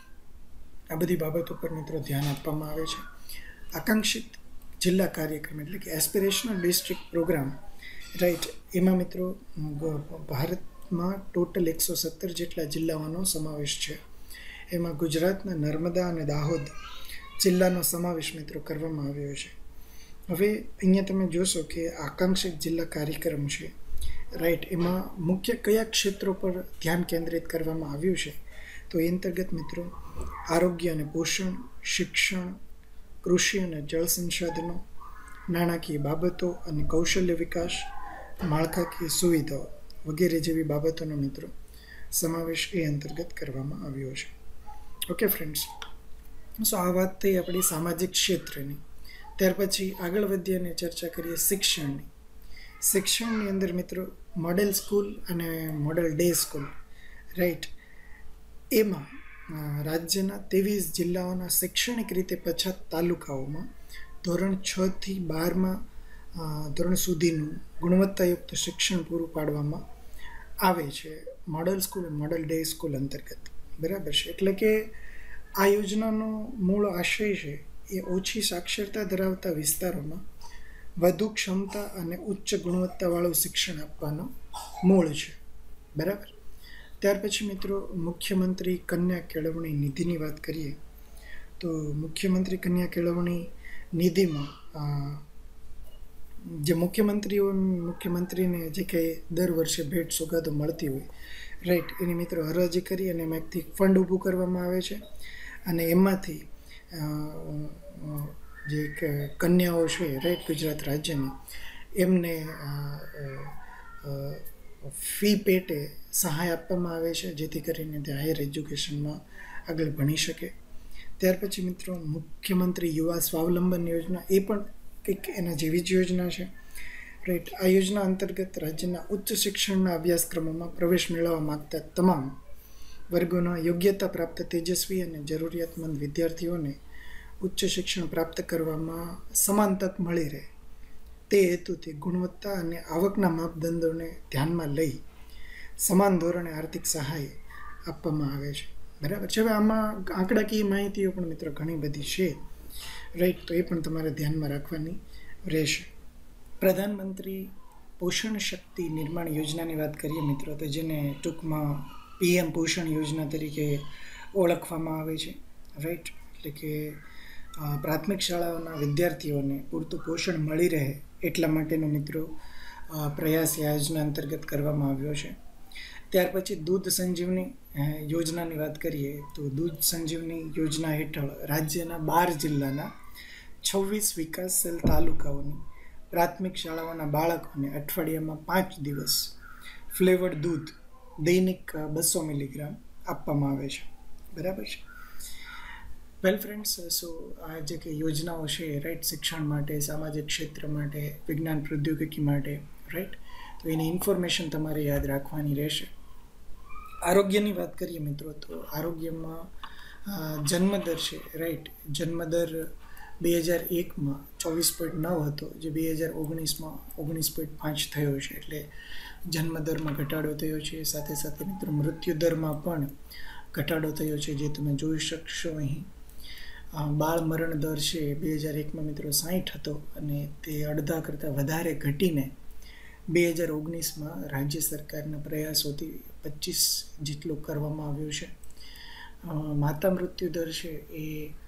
આ બધી બાબતો પર મિત્રો ધ્યાન આપવામાં આવે છે. આકાંક્ષિત જિલ્લા કાર્યક્રમ એટલે કે એસ્પિરેશનલ ડિસ્ટ્રિક્ટ પ્રોગ્રામ, રાઈટ, એમાં મિત્રો ભારતમાં ટોટલ 117 જેટલા જિલ્લાઓનો સમાવેશ છે. એમાં ગુજરાતના નર્મદા અને દાહોદ જિલ્લાનો સમાવેશ મિત્રો કરવામાં આવ્યો છે. હવે અહીંયા તમે જોશો કે આકાંક્ષિત જિલ્લા કાર્યક્રમ છે, રાઈટ, એમાં મુખ્ય કયા ક્ષેત્રો પર ધ્યાન કેન્દ્રિત કરવામાં આવ્યું છે તો એ અંતર્ગત મિત્રો આરોગ્ય અને પોષણ, શિક્ષણ, કૃષિ અને જળ સંસાધનો, નાણાકીય બાબતો અને કૌશલ્ય વિકાસ, માળખાકીય સુવિધાઓ વગેરે જેવી બાબતોનો મિત્રો સમાવેશ એ અંતર્ગત કરવામાં આવ્યો છે. ઓકે ફ્રેન્ડ્સ, સો આ વાત થઈ આપણી સામાજિક ક્ષેત્રની. ત્યાર પછી આગળ વધીએ અને ચર્ચા કરીએ શિક્ષણની. શિક્ષણની અંદર મિત્રો મોડેલ સ્કૂલ અને મોડેલ ડે સ્કૂલ, રાઈટ, એમાં રાજ્યના 23 જિલ્લાઓના શૈક્ષણિક રીતે પછાત તાલુકાઓમાં ધોરણ 6 થી 12માં ધોરણ સુધીનું ગુણવત્તાયુક્ત શિક્ષણ પૂરું પાડવામાં આવે છે મોડલ સ્કૂલ અને મોડલ ડે સ્કૂલ અંતર્ગત. બરાબર છે. એટલે કે આ યોજનાનો મૂળ આશય છે એ ઓછી સાક્ષરતા ધરાવતા વિસ્તારોમાં વધુ ક્ષમતા અને ઉચ્ચ ગુણવત્તાવાળું શિક્ષણ આપવાનો મૂળ છે. બરાબર. ત્યાર પછી મિત્રો મુખ્યમંત્રી કન્યા કેળવણી નિધિની વાત કરીએ તો મુખ્યમંત્રી કન્યા કેળવણી નિધિમાં જે મુખ્યમંત્રીને જે કંઈ દર વર્ષે ભેટ સોગાદો મળતી હોય, રાઈટ, એની મિત્રો હરાજી કરી અને એમાંથી ફંડ ઊભું કરવામાં આવે છે અને એમાંથી જે કન્યાઓ છે, રાઈટ, ગુજરાત રાજ્યની, એમને ફી પેટે સહાય આપવામાં આવે છે જેથી કરીને તે હાયર એજ્યુકેશનમાં આગળ ભણી શકે. ત્યાર પછી મિત્રો મુખ્યમંત્રી યુવા સ્વાવલંબન યોજના, એ પણ કંઈક એના જેવી જ યોજના છે, રાઈટ. આ યોજના અંતર્ગત રાજ્યના ઉચ્ચ શિક્ષણના અભ્યાસક્રમોમાં પ્રવેશ મેળવવા માગતા તમામ વર્ગોના યોગ્યતા પ્રાપ્ત તેજસ્વી અને જરૂરિયાતમંદ વિદ્યાર્થીઓને ઉચ્ચ શિક્ષણ પ્રાપ્ત કરવામાં સમાન તક મળી રહે તે હેતુથી ગુણવત્તા અને આવકના માપદંડોને ધ્યાનમાં લઈ સમાન ધોરણે આર્થિક સહાય આપવામાં આવે છે. બરાબર છે. હવે આમાં આંકડાકીય માહિતીઓ પણ મિત્રો ઘણી બધી છે, રાઈટ, તો એ પણ તમારે ધ્યાનમાં રાખવાની રહેશે. પ્રધાનમંત્રી પોષણ શક્તિ નિર્માણ યોજનાની વાત કરીએ મિત્રો, તો જેને ટૂંકમાં PM પોષણ યોજના તરીકે ઓળખવામાં આવે છે, રાઈટ. એટલે કે પ્રાથમિક શાળાઓના વિદ્યાર્થીઓને પૂરતું પોષણ મળી રહે એટલા માટેનો મિત્રો પ્રયાસ યોજના અંતર્ગત કરવામાં આવ્યો છે. ત્યાર પછી દૂધ સંજીવની યોજનાની વાત કરીએ તો દૂધ સંજીવની યોજના હેઠળ રાજ્યના 12 જિલ્લાના 26 વિકાસશીલ તાલુકાઓની પ્રાથમિક શાળાઓના બાળકોને અઠવાડિયામાં 5 દિવસ ફ્લેવર્ડ દૂધ દૈનિક 200 મિલીગ્રામ આપવામાં આવે છે. બરાબર છે. વેલ ફ્રેન્ડ્સ, સો આ જે કે યોજનાઓ છે, રાઈટ, શિક્ષણ માટે, સામાજિક ક્ષેત્ર માટે, વિજ્ઞાન પ્રૌદ્યોગિકી માટે, રાઈટ, તો એની ઇન્ફોર્મેશન તમારે યાદ રાખવાની રહેશે. આરોગ્યની વાત કરીએ મિત્રો, તો આરોગ્યમાં જન્મદર છે, રાઈટ, જન્મદર 2001માં 24.9 હતો, જે 2019માં 19.5 થયો છે. એટલે જન્મદરમાં ઘટાડો થયો છે. સાથે સાથે મિત્રો મૃત્યુદરમાં પણ ઘટાડો થયો છે, જે તમે જોઈ શકશો અહીં. બાળ મરણ દર છે 2001માં મિત્રો 60 હતો અને તે અડધા કરતાં વધારે ઘટીને 2019માં રાજ્ય સરકારના પ્રયાસોથી 25 જેટલો કરવામાં આવ્યો છે. માતા મૃત્યુ દર છે એ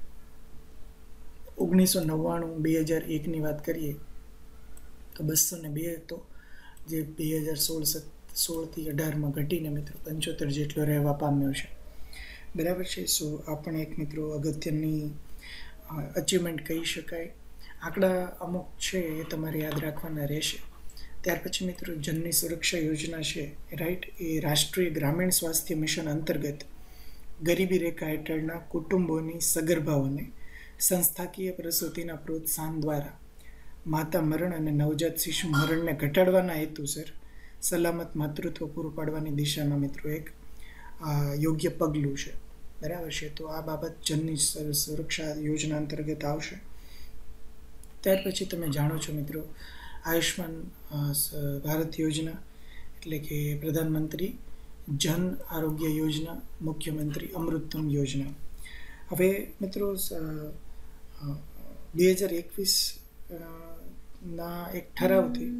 1999 2001ની વાત કરીએ તો 202 હતો, જે 2016થી 18માં ઘટીને મિત્રો 75 જેટલો રહેવા પામ્યો છે. બરાબર છે. સો આ પણ એક મિત્રો અગત્યની અચીવમેન્ટ કહી શકાય. આંકડા અમુક છે એ તમારે યાદ રાખવાના રહેશે. ત્યાર પછી મિત્રો જનની સુરક્ષા યોજના છે, રાઈટ, એ રાષ્ટ્રીય ગ્રામીણ સ્વાસ્થ્ય મિશન અંતર્ગત ગરીબી રેખા હેઠળના કુટુંબોની સગર્ભાઓને સંસ્થાકીય પ્રસૂતિના પ્રોત્સાહન દ્વારા માતા મરણ અને નવજાત શિશુ મરણને ઘટાડવાના હેતુસર સલામત માતૃત્વ પૂરું પાડવાની દિશામાં મિત્રો એક યોગ્ય પગલું છે. બરાબર છે. તો આ બાબત જનની સુરક્ષા યોજના અંતર્ગત આવશે. ત્યાર પછી તમે જાણો છો મિત્રો આયુષ્માન ભારત યોજના, એટલે કે પ્રધાનમંત્રી જન આરોગ્ય યોજના, મુખ્યમંત્રી અમૃતમ યોજના. હવે મિત્રો 2021ના એક ઠરાવથી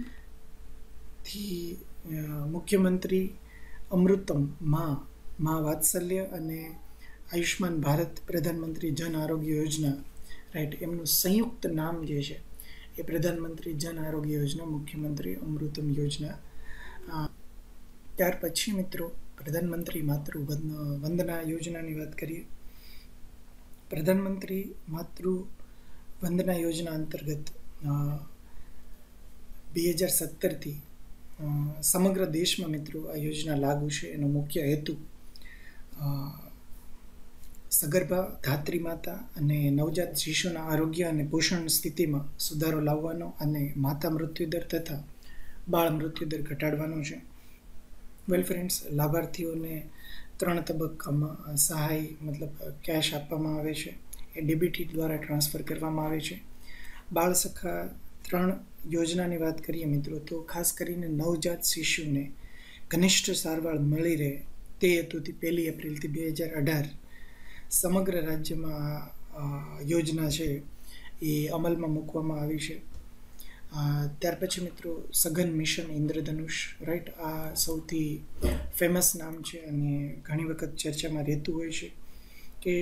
મુખ્યમંત્રી અમૃતમ મા વાત્સલ્ય અને આયુષ્માન ભારત પ્રધાનમંત્રી જન આરોગ્ય યોજના, રાઈટ, એમનું સંયુક્ત નામ જે છે એ પ્રધાનમંત્રી જન આરોગ્ય યોજના, મુખ્યમંત્રી અમૃતમ યોજના. ત્યાર પછી મિત્રો પ્રધાનમંત્રી માતૃ વંદના યોજનાની વાત કરીએ. પ્રધાનમંત્રી માતૃ વંદના યોજના અંતર્ગત 2017થી સમગ્ર દેશમાં મિત્રો આ યોજના લાગુ છે. એનો મુખ્ય હેતુ સગર્ભા, ધાત્રી માતા અને નવજાત શિશુના આરોગ્ય અને પોષણ સ્થિતિમાં સુધારો લાવવાનો અને માતા મૃત્યુદર તથા બાળ મૃત્યુદર ઘટાડવાનો છે. વેલ ફ્રેન્ડ્સ, લાભાર્થીઓને 3 તબક્કામાં સહાય મતલબ કેશ આપવામાં આવે છે. એ ડીબીટી દ્વારા ટ્રાન્સફર કરવામાં આવે છે. બાળ સખા 3 યોજનાની વાત કરીએ મિત્રો, તો ખાસ કરીને નવજાત શિશુને ઘનિષ્ઠ સારવાર મળી રહે તે હેતુથી 1 એપ્રિલથી 2018 સમગ્ર રાજ્યમાં યોજના છે એ અમલમાં મૂકવામાં આવી છે. ત્યાર પછી મિત્રો સઘન મિશન ઇન્દ્રધનુષ, રાઈટ, આ સૌથી ફેમસ નામ છે અને ઘણી વખત ચર્ચામાં રહેતું હોય છે કે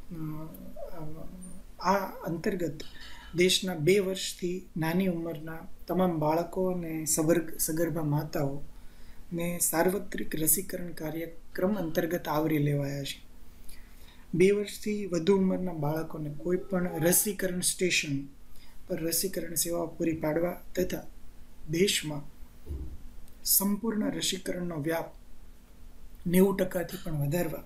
આ અંતર્ગત દેશના 2 વર્ષથી નાની ઉંમરના તમામ બાળકો અને સગર્ભા માતાઓને સાર્વત્રિક રસીકરણ કાર્યક્રમ અંતર્ગત આવરી લેવાયા છે. 2 વર્ષથી વધુ ઉંમરના બાળકોને કોઈ પણ રસીકરણ સ્ટેશન પર રસીકરણ સેવાઓ પૂરી પાડવા તથા દેશમાં સંપૂર્ણ રસીકરણનો વ્યાપ 90%થી પણ વધારવા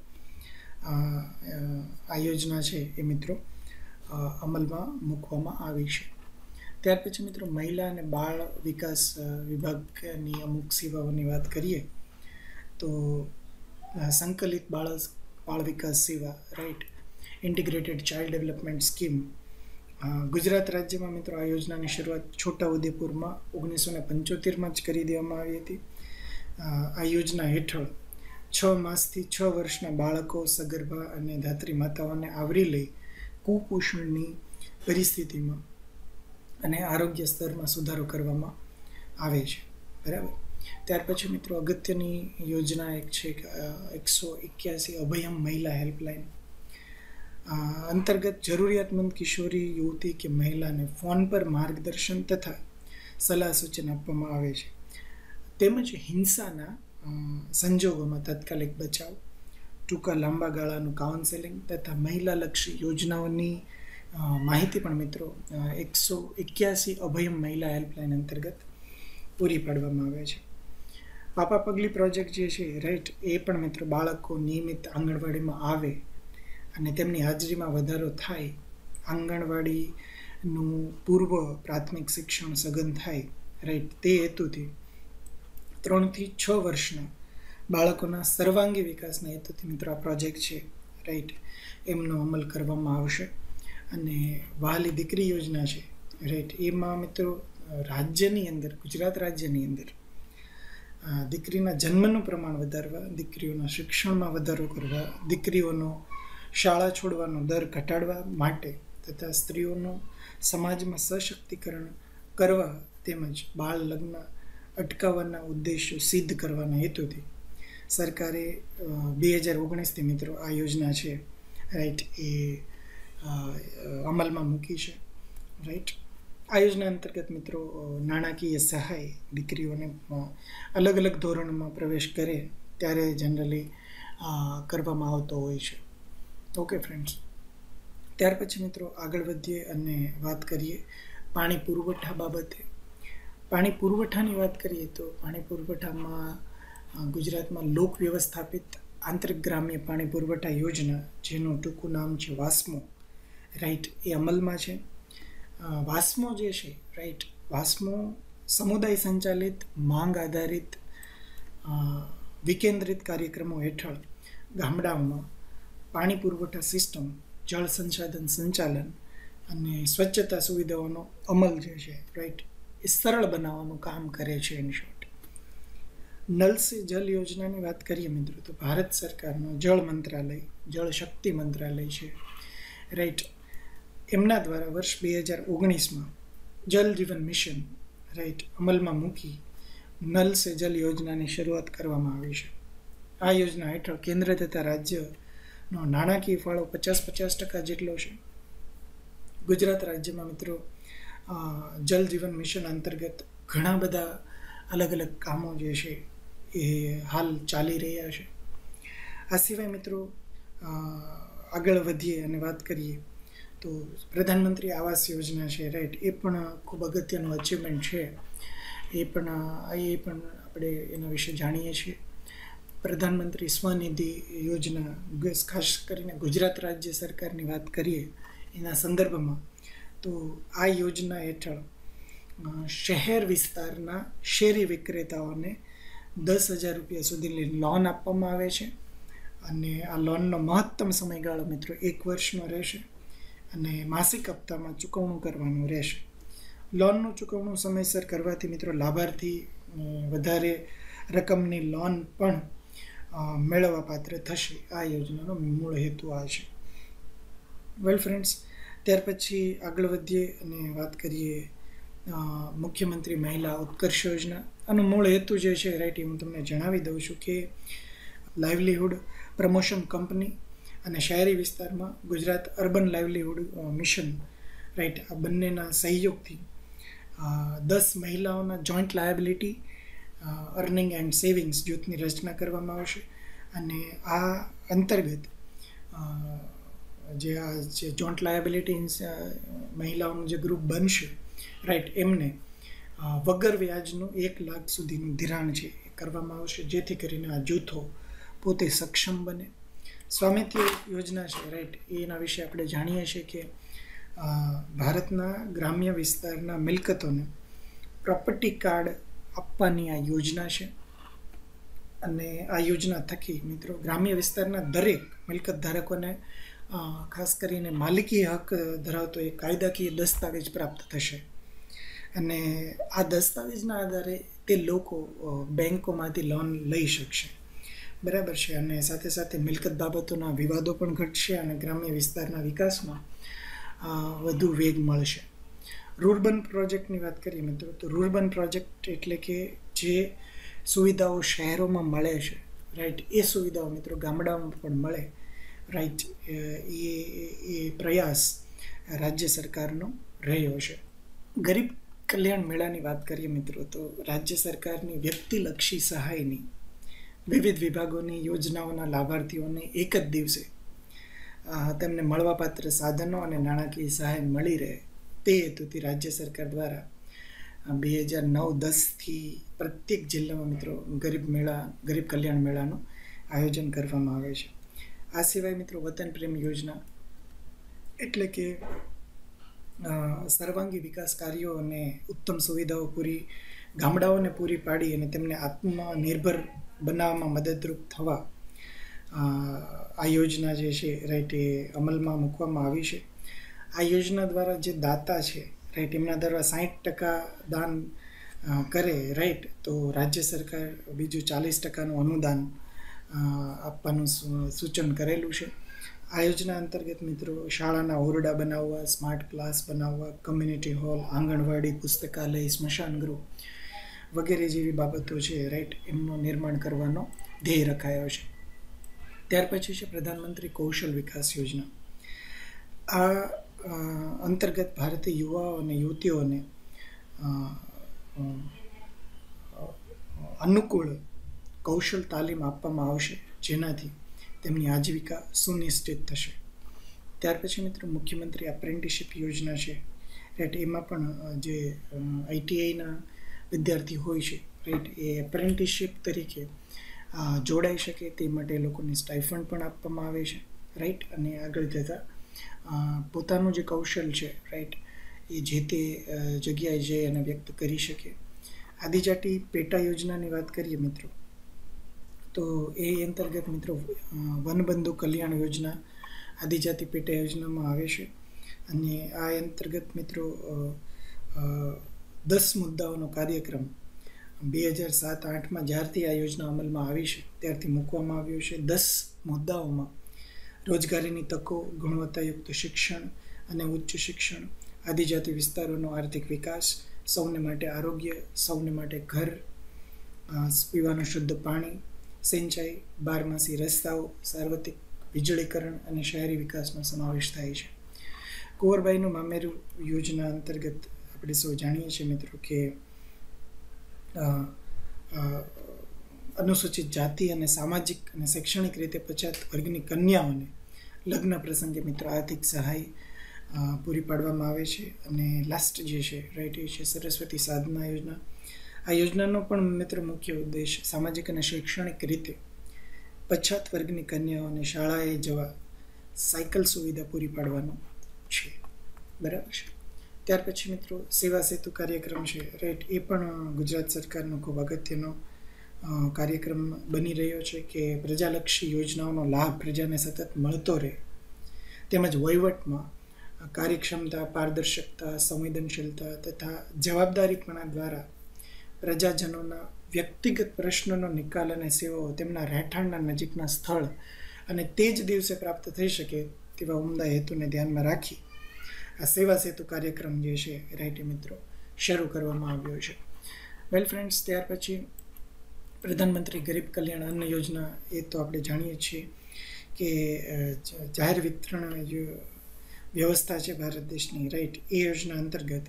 આ યોજના છે એ મિત્રો અમલમાં મૂકવામાં આવી છે. ત્યાર પછી મિત્રો મહિલા અને બાળ વિકાસ વિભાગની અમુક સેવાઓની વાત કરીએ તો સંકલિત બાળ વિકાસ સેવા, right, integrated child development scheme, Gujarat રાજ્યમાં મિત્રો આ યોજનાની શરૂઆત છોટાઉદેપુરમાં 1975માં જ કરી દેવામાં આવી હતી. આ યોજના હેઠળ 6 માસથી 6 વર્ષના બાળકો, સગર્ભા અને ધાત્રી માતાઓને આવરી લઈ કુપોષણની પરિસ્થિતિમાં અને આરોગ્ય સ્તરમાં સુધારો કરવામાં આવે છે. બરાબર. ત્યાર પછી મિત્રો અગત્યની યોજના એક છે 181 અભયમ મહિલા હેલ્પલાઇન અંતર્ગત જરૂરિયાતમંદ કિશોરી, યુવતી કે મહિલાને ફોન પર માર્ગદર્શન તથા સલાહ સૂચન આપવામાં આવે છે. તેમજ હિંસાના સંજોગોમાં તાત્કાલિક બચાવ, ટૂંકા લાંબા ગાળાનું કાઉન્સેલિંગ તથા મહિલાલક્ષી યોજનાઓની માહિતી પણ મિત્રો 181 અભયમ મહિલા હેલ્પલાઇન અંતર્ગત પૂરી પાડવામાં આવે છે. પાપા પગલી પ્રોજેક્ટ જે છે રાઈટ, એ પણ મિત્રો બાળકો નિયમિત આંગણવાડીમાં આવે અને તેમની હાજરીમાં વધારો થાય, આંગણવાડીનું પૂર્વ પ્રાથમિક શિક્ષણ સઘન થાય રાઈટ, તે હેતુથી 3 થી 6 વર્ષના બાળકોના સર્વાંગી વિકાસના હેતુથી મિત્રો આ પ્રોજેક્ટ છે રાઈટ, એમનો અમલ કરવામાં આવશે. અને વહાલી દીકરી યોજના છે રાઈટ, એમાં મિત્રો રાજ્યની અંદર, ગુજરાત રાજ્યની અંદર દીકરીના જન્મનું પ્રમાણ વધારવા, દીકરીઓના શિક્ષણમાં વધારો કરવા, દીકરીઓનો શાળા છોડવાનો દર ઘટાડવા માટે તથા સ્ત્રીઓનું સમાજમાં સશક્તિકરણ કરવા તેમજ બાળ લગ્ન અટકાવવાના ઉદ્દેશો સિદ્ધ કરવાના હેતુથી સરકારે 2019થી મિત્રો આ યોજના છે રાઈટ, એ અમલમાં મૂકી છે રાઈટ. આ યોજના અંતર્ગત મિત્રો નાણાકીય સહાય દીકરીઓને અલગ અલગ ધોરણમાં પ્રવેશ કરે ત્યારે જનરલી કરવામાં આવતો હોય છે. ઓકે ફ્રેન્ડ્સ, ત્યાર પછી મિત્રો આગળ વધીએ અને વાત કરીએ પાણી પુરવઠા બાબતે. પાણી પુરવઠાની વાત કરીએ તો પાણી પુરવઠામાં ગુજરાતમાં લોક વ્યવસ્થાપિત આંતરિક ગ્રામ્ય પાણી પુરવઠા યોજના, જેનું ટૂંકું નામ છે વાસ્મો રાઈટ, એ અમલમાં છે. વાસ્મો જે છે રાઈટ, વાસ્મો સમુદાય સંચાલિત માંગ આધારિત વિકેન્દ્રિત કાર્યક્રમો હેઠળ ગામડાઓમાં પાણી પુરવઠા સિસ્ટમ, જળ સંસાધન સંચાલન અને સ્વચ્છતા સુવિધાઓનો અમલ જે છે રાઈટ, એ સરળ બનાવવાનું કામ કરે છે. ઇન શોર્ટ, નલ સે જલ યોજનાની વાત કરીએ મિત્રો તો ભારત સરકારનો જળ મંત્રાલય, જળ શક્તિ મંત્રાલય છે રાઈટ, એમના દ્વારા વર્ષ 2019માં જલ જીવન મિશન રાઈટ અમલમાં મૂકી નલ સે જલ યોજનાની શરૂઆત કરવામાં આવી છે. આ યોજના હેઠળ કેન્દ્ર તથા રાજ્યનો નાણાકીય ફાળો 50% જેટલો છે. ગુજરાત રાજ્યમાં મિત્રો જલ જીવન મિશન અંતર્ગત ઘણા બધા અલગ અલગ કામો જે છે એ હાલ ચાલી રહ્યા છે. આ સિવાય મિત્રો આગળ વધીએ અને વાત કરીએ તો પ્રધાનમંત્રી આવાસ યોજના છે રાઈટ, એ પણ ખૂબ અગત્યનું અચીવમેન્ટ છે. એ પણ આપણે એના વિશે જાણીએ છીએ. પ્રધાનમંત્રી સ્વનિધિ યોજના, ખાસ કરીને ગુજરાત રાજ્ય સરકારની વાત કરીએ એના સંદર્ભમાં તો આ યોજના હેઠળ શહેર વિસ્તારના શેરી વિક્રેતાઓને 10,000 રૂપિયા સુધીની લોન આપવામાં આવે છે. અને આ લોનનો મહત્તમ સમયગાળો મિત્રો 1 વર્ષનો રહેશે અને માસિક હપ્તામાં ચૂકવણું કરવાનું રહેશે. લોનનું ચૂકવણું સમયસર કરવાથી મિત્રો લાભાર્થી વધારે રકમની લોન પણ મેળવવા પાત્ર થશે. આ યોજનાનો મૂળ હેતુ આ છે. વેલ ફ્રેન્ડ્સ, ત્યાર પછી આગળ વધીએ અને વાત કરીએ મુખ્યમંત્રી મહિલા ઉત્કર્ષ યોજના. આનો મૂળ હેતુ જે છે રાઈટ, હું તમને જણાવી દઉં છું કે લાઇવલીહુડ પ્રમોશન કંપની અને શહેરી વિસ્તારમાં Gujarat urban livelihood mission right, આ બંનેના સહયોગથી 10 મહિલાઓના joint liability earning and savings જૂથની રચના કરવામાં આવશે. અને આ અંતર્ગત જે જોઈન્ટ લાયબિલિટી મહિલાઓનું જે ગ્રુપ બનશે રાઈટ, એમને વગર વ્યાજનું 1 લાખ સુધીનું ધિરાણ છે એ કરવામાં આવશે, જેથી કરીને આ જૂથો પોતે સક્ષમ બને. સ્વામિત્વ યોજના છે રાઈટ, એના વિશે આપણે જાણીએ છીએ કે ભારતના ગ્રામ્ય વિસ્તારના મિલકતોને પ્રોપર્ટી કાર્ડ આપવાની આ યોજના છે. અને આ યોજના થકી મિત્રો ગ્રામ્ય વિસ્તારના દરેક મિલકત ધારકોને ખાસ કરીને માલિકી હક ધરાવતો એક કાયદાકીય દસ્તાવેજ પ્રાપ્ત થશે અને આ દસ્તાવેજના આધારે તે લોકો બેંકોમાંથી લોન લઈ શકશે. બરાબર છે. અને સાથે સાથે મિલકત બાબતોના વિવાદો પણ ઘટશે અને ગ્રામ્ય વિસ્તારના વિકાસમાં વધુ વેગ મળશે. રૂરબન પ્રોજેક્ટની વાત કરીએ મિત્રો, તો રૂરબન પ્રોજેક્ટ એટલે કે જે સુવિધાઓ શહેરોમાં મળે છે, રાઈટ, એ સુવિધાઓ મિત્રો ગામડાઓમાં પણ મળે, રાઈટ, એ પ્રયાસ રાજ્ય સરકારનો રહ્યો છે. ગરીબ કલ્યાણ મેળાની વાત કરીએ મિત્રો, તો રાજ્ય સરકારની વ્યક્તિલક્ષી સહાયની વિવિધ વિભાગોની યોજનાઓના લાભાર્થીઓને એક જ દિવસે તેમને મળવાપાત્ર સાધનો અને નાણાકીય સહાય મળી રહે તે હેતુથી રાજ્ય સરકાર દ્વારા 2009-10થી પ્રત્યેક જિલ્લામાં મિત્રો ગરીબ કલ્યાણ મેળાનું આયોજન કરવામાં આવે છે. આ સિવાય મિત્રો વતન પ્રેમ યોજના એટલે કે સર્વાંગી વિકાસ કાર્યો અને ઉત્તમ સુવિધાઓ ગામડાઓને પૂરી પાડી અને તેમને આત્મનિર્ભર બનાવવામાં મદદરૂપ થવા આ યોજના જે છે, રાઈટ, એ અમલમાં મૂકવામાં આવી છે. આ યોજના દ્વારા જે દાતા છે, રાઈટ, એમના દ્વારા 60% દાન કરે, રાઈટ, તો રાજ્ય સરકાર બીજું 40%નું અનુદાન આપવાનું સૂચન કરેલું છે. આ યોજના અંતર્ગત મિત્રો શાળાના ઓરડા બનાવવા, સ્માર્ટ ક્લાસ બનાવવા, કમ્યુનિટી હોલ, આંગણવાડી, પુસ્તકાલય, સ્મશાન ગૃહ વગેરે જેવી બાબતો છે, રાઈટ, એમનું નિર્માણ કરવાનો ધ્યેય રખાયો છે. ત્યાર પછી છે પ્રધાનમંત્રી કૌશલ વિકાસ યોજના. આ અંતર્ગત ભારતીય યુવાઓ અને યુવતીઓને અનુકૂળ કૌશલ તાલીમ આપવામાં આવશે, જેનાથી તેમની આજીવિકા સુનિશ્ચિત થશે. ત્યાર પછી મિત્રો મુખ્યમંત્રી એપ્રેન્ટિસશીપ યોજના છે, રાઈટ, એમાં પણ જે ITIના વિદ્યાર્થી હોય છે, રાઈટ, એ એપ્રેન્ટિસશીપ તરીકે જોડાઈ શકે તે માટે લોકોને સ્ટાઇફન્ડ પણ આપવામાં આવે છે, રાઈટ, અને આગળ જતાં પોતાનું જે કૌશલ છે, રાઈટ, એ જે તે જગ્યાએ જઈ અને વ્યક્ત કરી શકે. આદિજાતિ પેટા યોજનાની વાત કરીએ મિત્રો, તો એ અંતર્ગત મિત્રો વનબંધુ કલ્યાણ યોજના આદિજાતિ પેટા યોજનામાં આવે છે અને આ અંતર્ગત મિત્રો 10 મુદ્દાઓનો કાર્યક્રમ 2007-08માં જ્યારથી આ યોજના અમલમાં આવી છે ત્યારથી મૂકવામાં આવ્યો છે. 10 મુદ્દાઓમાં રોજગારીની તકો, ગુણવત્તાયુક્ત શિક્ષણ અને ઉચ્ચ શિક્ષણ, આદિજાતિ વિસ્તારોનો આર્થિક વિકાસ, સૌને માટે આરોગ્ય, સૌને માટે ઘર, પીવાનું શુદ્ધ પાણી, સિંચાઈ, 12માસી રસ્તાઓ, સાર્વત્રિક વીજળીકરણ અને શહેરી વિકાસનો સમાવેશ થાય છે. કુંવરબાઈનું મામેરું યોજના અંતર્ગત આપણે સૌ જાણીએ છીએ મિત્રો કે અનુસૂચિત જાતિ અને સામાજિક અને શૈક્ષણિક રીતે પછાત વર્ગની કન્યાઓને લગ્ન પ્રસંગે મિત્રો આર્થિક સહાય પૂરી પાડવામાં આવે છે. અને લાસ્ટ જે છે, રાઈટ, એ છે સરસ્વતી સાધના યોજના. આ યોજનાનો પણ મિત્રો મુખ્ય ઉદ્દેશ સામાજિક અને શૈક્ષણિક રીતે પછાત વર્ગની કન્યાઓને શાળાએ જવા સાયકલ સુવિધા પૂરી પાડવાનો છે. બરાબર છે. ત્યાર પછી મિત્રો સેવા સેતુ કાર્યક્રમ છે, રાઈટ, એ પણ ગુજરાત સરકારનો ખૂબ અગત્યનો કાર્યક્રમ બની રહ્યો છે કે પ્રજાલક્ષી યોજનાઓનો લાભ પ્રજાને સતત મળતો રહે, તેમજ વહીવટમાં કાર્યક્ષમતા, પારદર્શકતા, સંવેદનશીલતા તથા જવાબદારીપણા દ્વારા પ્રજાજનોના વ્યક્તિગત પ્રશ્નોનો નિકાલ અને સેવાઓ તેમના રહેઠાણના નજીકના સ્થળ અને તે જ દિવસે પ્રાપ્ત થઈ શકે તેવા ઉમદા હેતુને ધ્યાનમાં રાખી આ સેવા સેતુ કાર્યક્રમ જે છે, રાઈટ, મિત્રો શરૂ કરવામાં આવ્યો છે. વેલ ફ્રેન્ડ્સ, ત્યાર પછી પ્રધાનમંત્રી ગરીબ કલ્યાણ અન્ન યોજના, એ તો આપણે જાણીએ છીએ કે જાહેર વિતરણ જે વ્યવસ્થા છે ભારત દેશની, રાઈટ, એ યોજના અંતર્ગત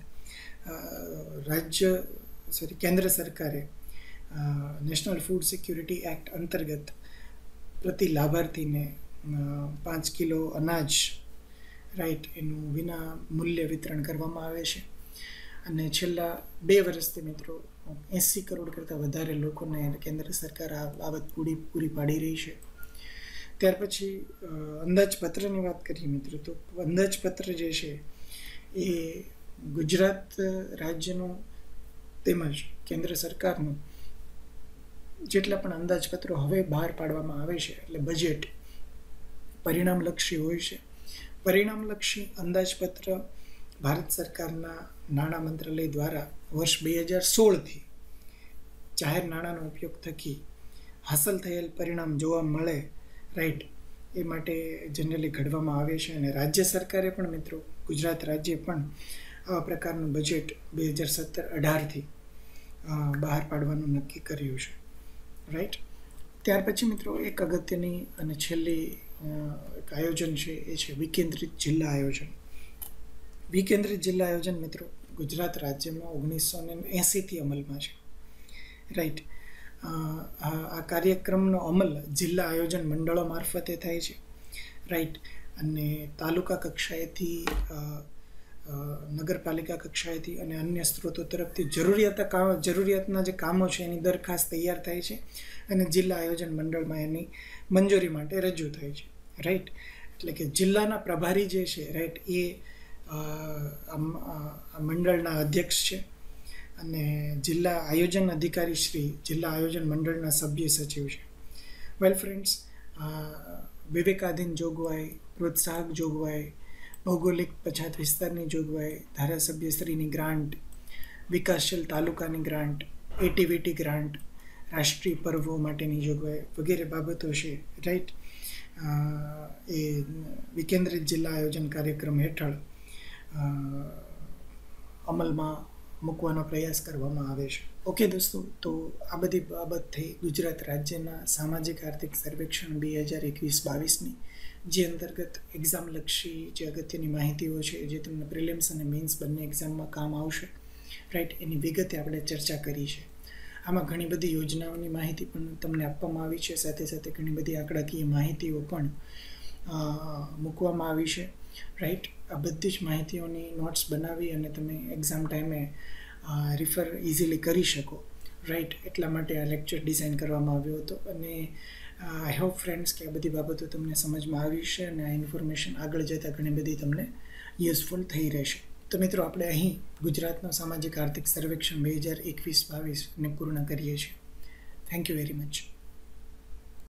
કેન્દ્ર સરકારે નેશનલ ફૂડ સિક્યુરિટી એક્ટ અંતર્ગત પ્રતિ લાભાર્થીને 5 કિલો અનાજ, રાઈટ, એનું વિના મૂલ્ય વિતરણ કરવામાં આવે છે. અને છેલ્લા 2 વર્ષથી મિત્રો 80 કરોડ કરતાં વધારે લોકોને કેન્દ્ર સરકાર આ બાબત પૂરી પાડી રહી છે. ત્યાર પછી અંદાજપત્રની વાત કરીએ મિત્રો, તો અંદાજપત્ર જે છે એ ગુજરાત રાજ્યનું તેમજ કેન્દ્ર સરકારનું જેટલા પણ અંદાજપત્રો હવે બહાર પાડવામાં આવે છે, એટલે બજેટ પરિણામલક્ષી હોય છે પરિણામલક્ષી અંદાજપત્ર ભારત સરકારના નાણાં મંત્રાલય દ્વારા વર્ષ 2016થી જાહેર નાણાંનો ઉપયોગ થકી હાંસલ થયેલ પરિણામ જોવા મળે, રાઈટ, એ માટે જનરલી ઘડવામાં આવે છે. અને રાજ્ય સરકારે પણ મિત્રો, ગુજરાત રાજ્ય પણ આવા પ્રકારનું બજેટ 2017-18થી બહાર પાડવાનું નક્કી કર્યું છે, રાઈટ. ત્યાર પછી મિત્રો એક અગત્યની અને છેલ્લી એક આયોજન છે, એ છે વિકેન્દ્રિત જિલ્લા આયોજન. વિકેન્દ્રિત જિલ્લા આયોજન મિત્રો ગુજરાત રાજ્યમાં 1980થી અમલમાં છે, રાઈટ. આ કાર્યક્રમનો અમલ જિલ્લા આયોજન મંડળો મારફતે થાય છે, રાઈટ. અને તાલુકા કક્ષાએથી, નગરપાલિકા કક્ષાએથી અને અન્ય સ્ત્રોતો તરફથી જરૂરિયાતના જે કામો છે એની દરખાસ્ત તૈયાર થાય છે અને જિલ્લા આયોજન મંડળમાં એની મંજૂરી માટે રજૂ થાય છે, રાઈટ. એટલે કે જિલ્લાના પ્રભારી જે છે, રાઈટ, એ મંડળના અધ્યક્ષ છે અને જિલ્લા આયોજન અધિકારી શ્રી જિલ્લા આયોજન મંડળના સભ્ય સચિવ છે. વેલ ફ્રેન્ડ્સ, વિવેકાધીન જોગવાઈ, પ્રોત્સાહક જોગવાઈ, ભૌગોલિક પછાત વિસ્તારની જોગવાઈ, ધારાસભ્યશ્રીની ગ્રાન્ટ, વિકાસશીલ તાલુકાની ગ્રાન્ટ, એટીવીટી ગ્રાન્ટ, રાષ્ટ્રીય પર્વો માટેની જોગવાઈ વગેરે બાબતો છે, રાઈટ, એ વિકેન્દ્રિત જિલ્લા આયોજન કાર્યક્રમ હેઠળ અમલમાં મૂકવાનો પ્રયાસ કરવામાં આવે છે. ઓકે દોસ્તો, તો આ બધી બાબત થઈ ગુજરાત રાજ્યના સામાજિક આર્થિક સર્વેક્ષણ 2021-22ની, જે અંતર્ગત એક્ઝામલક્ષી જે અગત્યની માહિતીઓ છે, જે તમને પ્રિલિમ્સ અને મેન્સ બંને એક્ઝામમાં કામ આવશે, રાઈટ, એની વિગતે આપણે ચર્ચા કરી છે. આમાં ઘણી બધી યોજનાઓની માહિતી પણ તમને આપવામાં આવી છે, સાથે સાથે ઘણી બધી આંકડાકીય માહિતીઓ પણ મૂકવામાં આવી છે, રાઈટ. આ બધી જ માહિતીઓની નોટ્સ બનાવી અને તમે એક્ઝામ ટાઈમે રિફર ઇઝીલી કરી શકો, રાઈટ. એટલા માટે આ લેક્ચર ડિઝાઇન કરવામાં આવ્યો હતો અને આઈ હોપ ફ્રેન્ડ્સ કે આ બધી બાબતો તમને સમજમાં આવી છે અને આ ઇન્ફોર્મેશન આગળ જતાં ઘણી બધી તમને યુઝફુલ થઈ રહેશે. તો મિત્રો, આપણે અહીં ગુજરાતનો સામાજિક આર્થિક સર્વેક્ષણ 2021-22ને પૂર્ણ કરીએ છીએ. Thank you very much.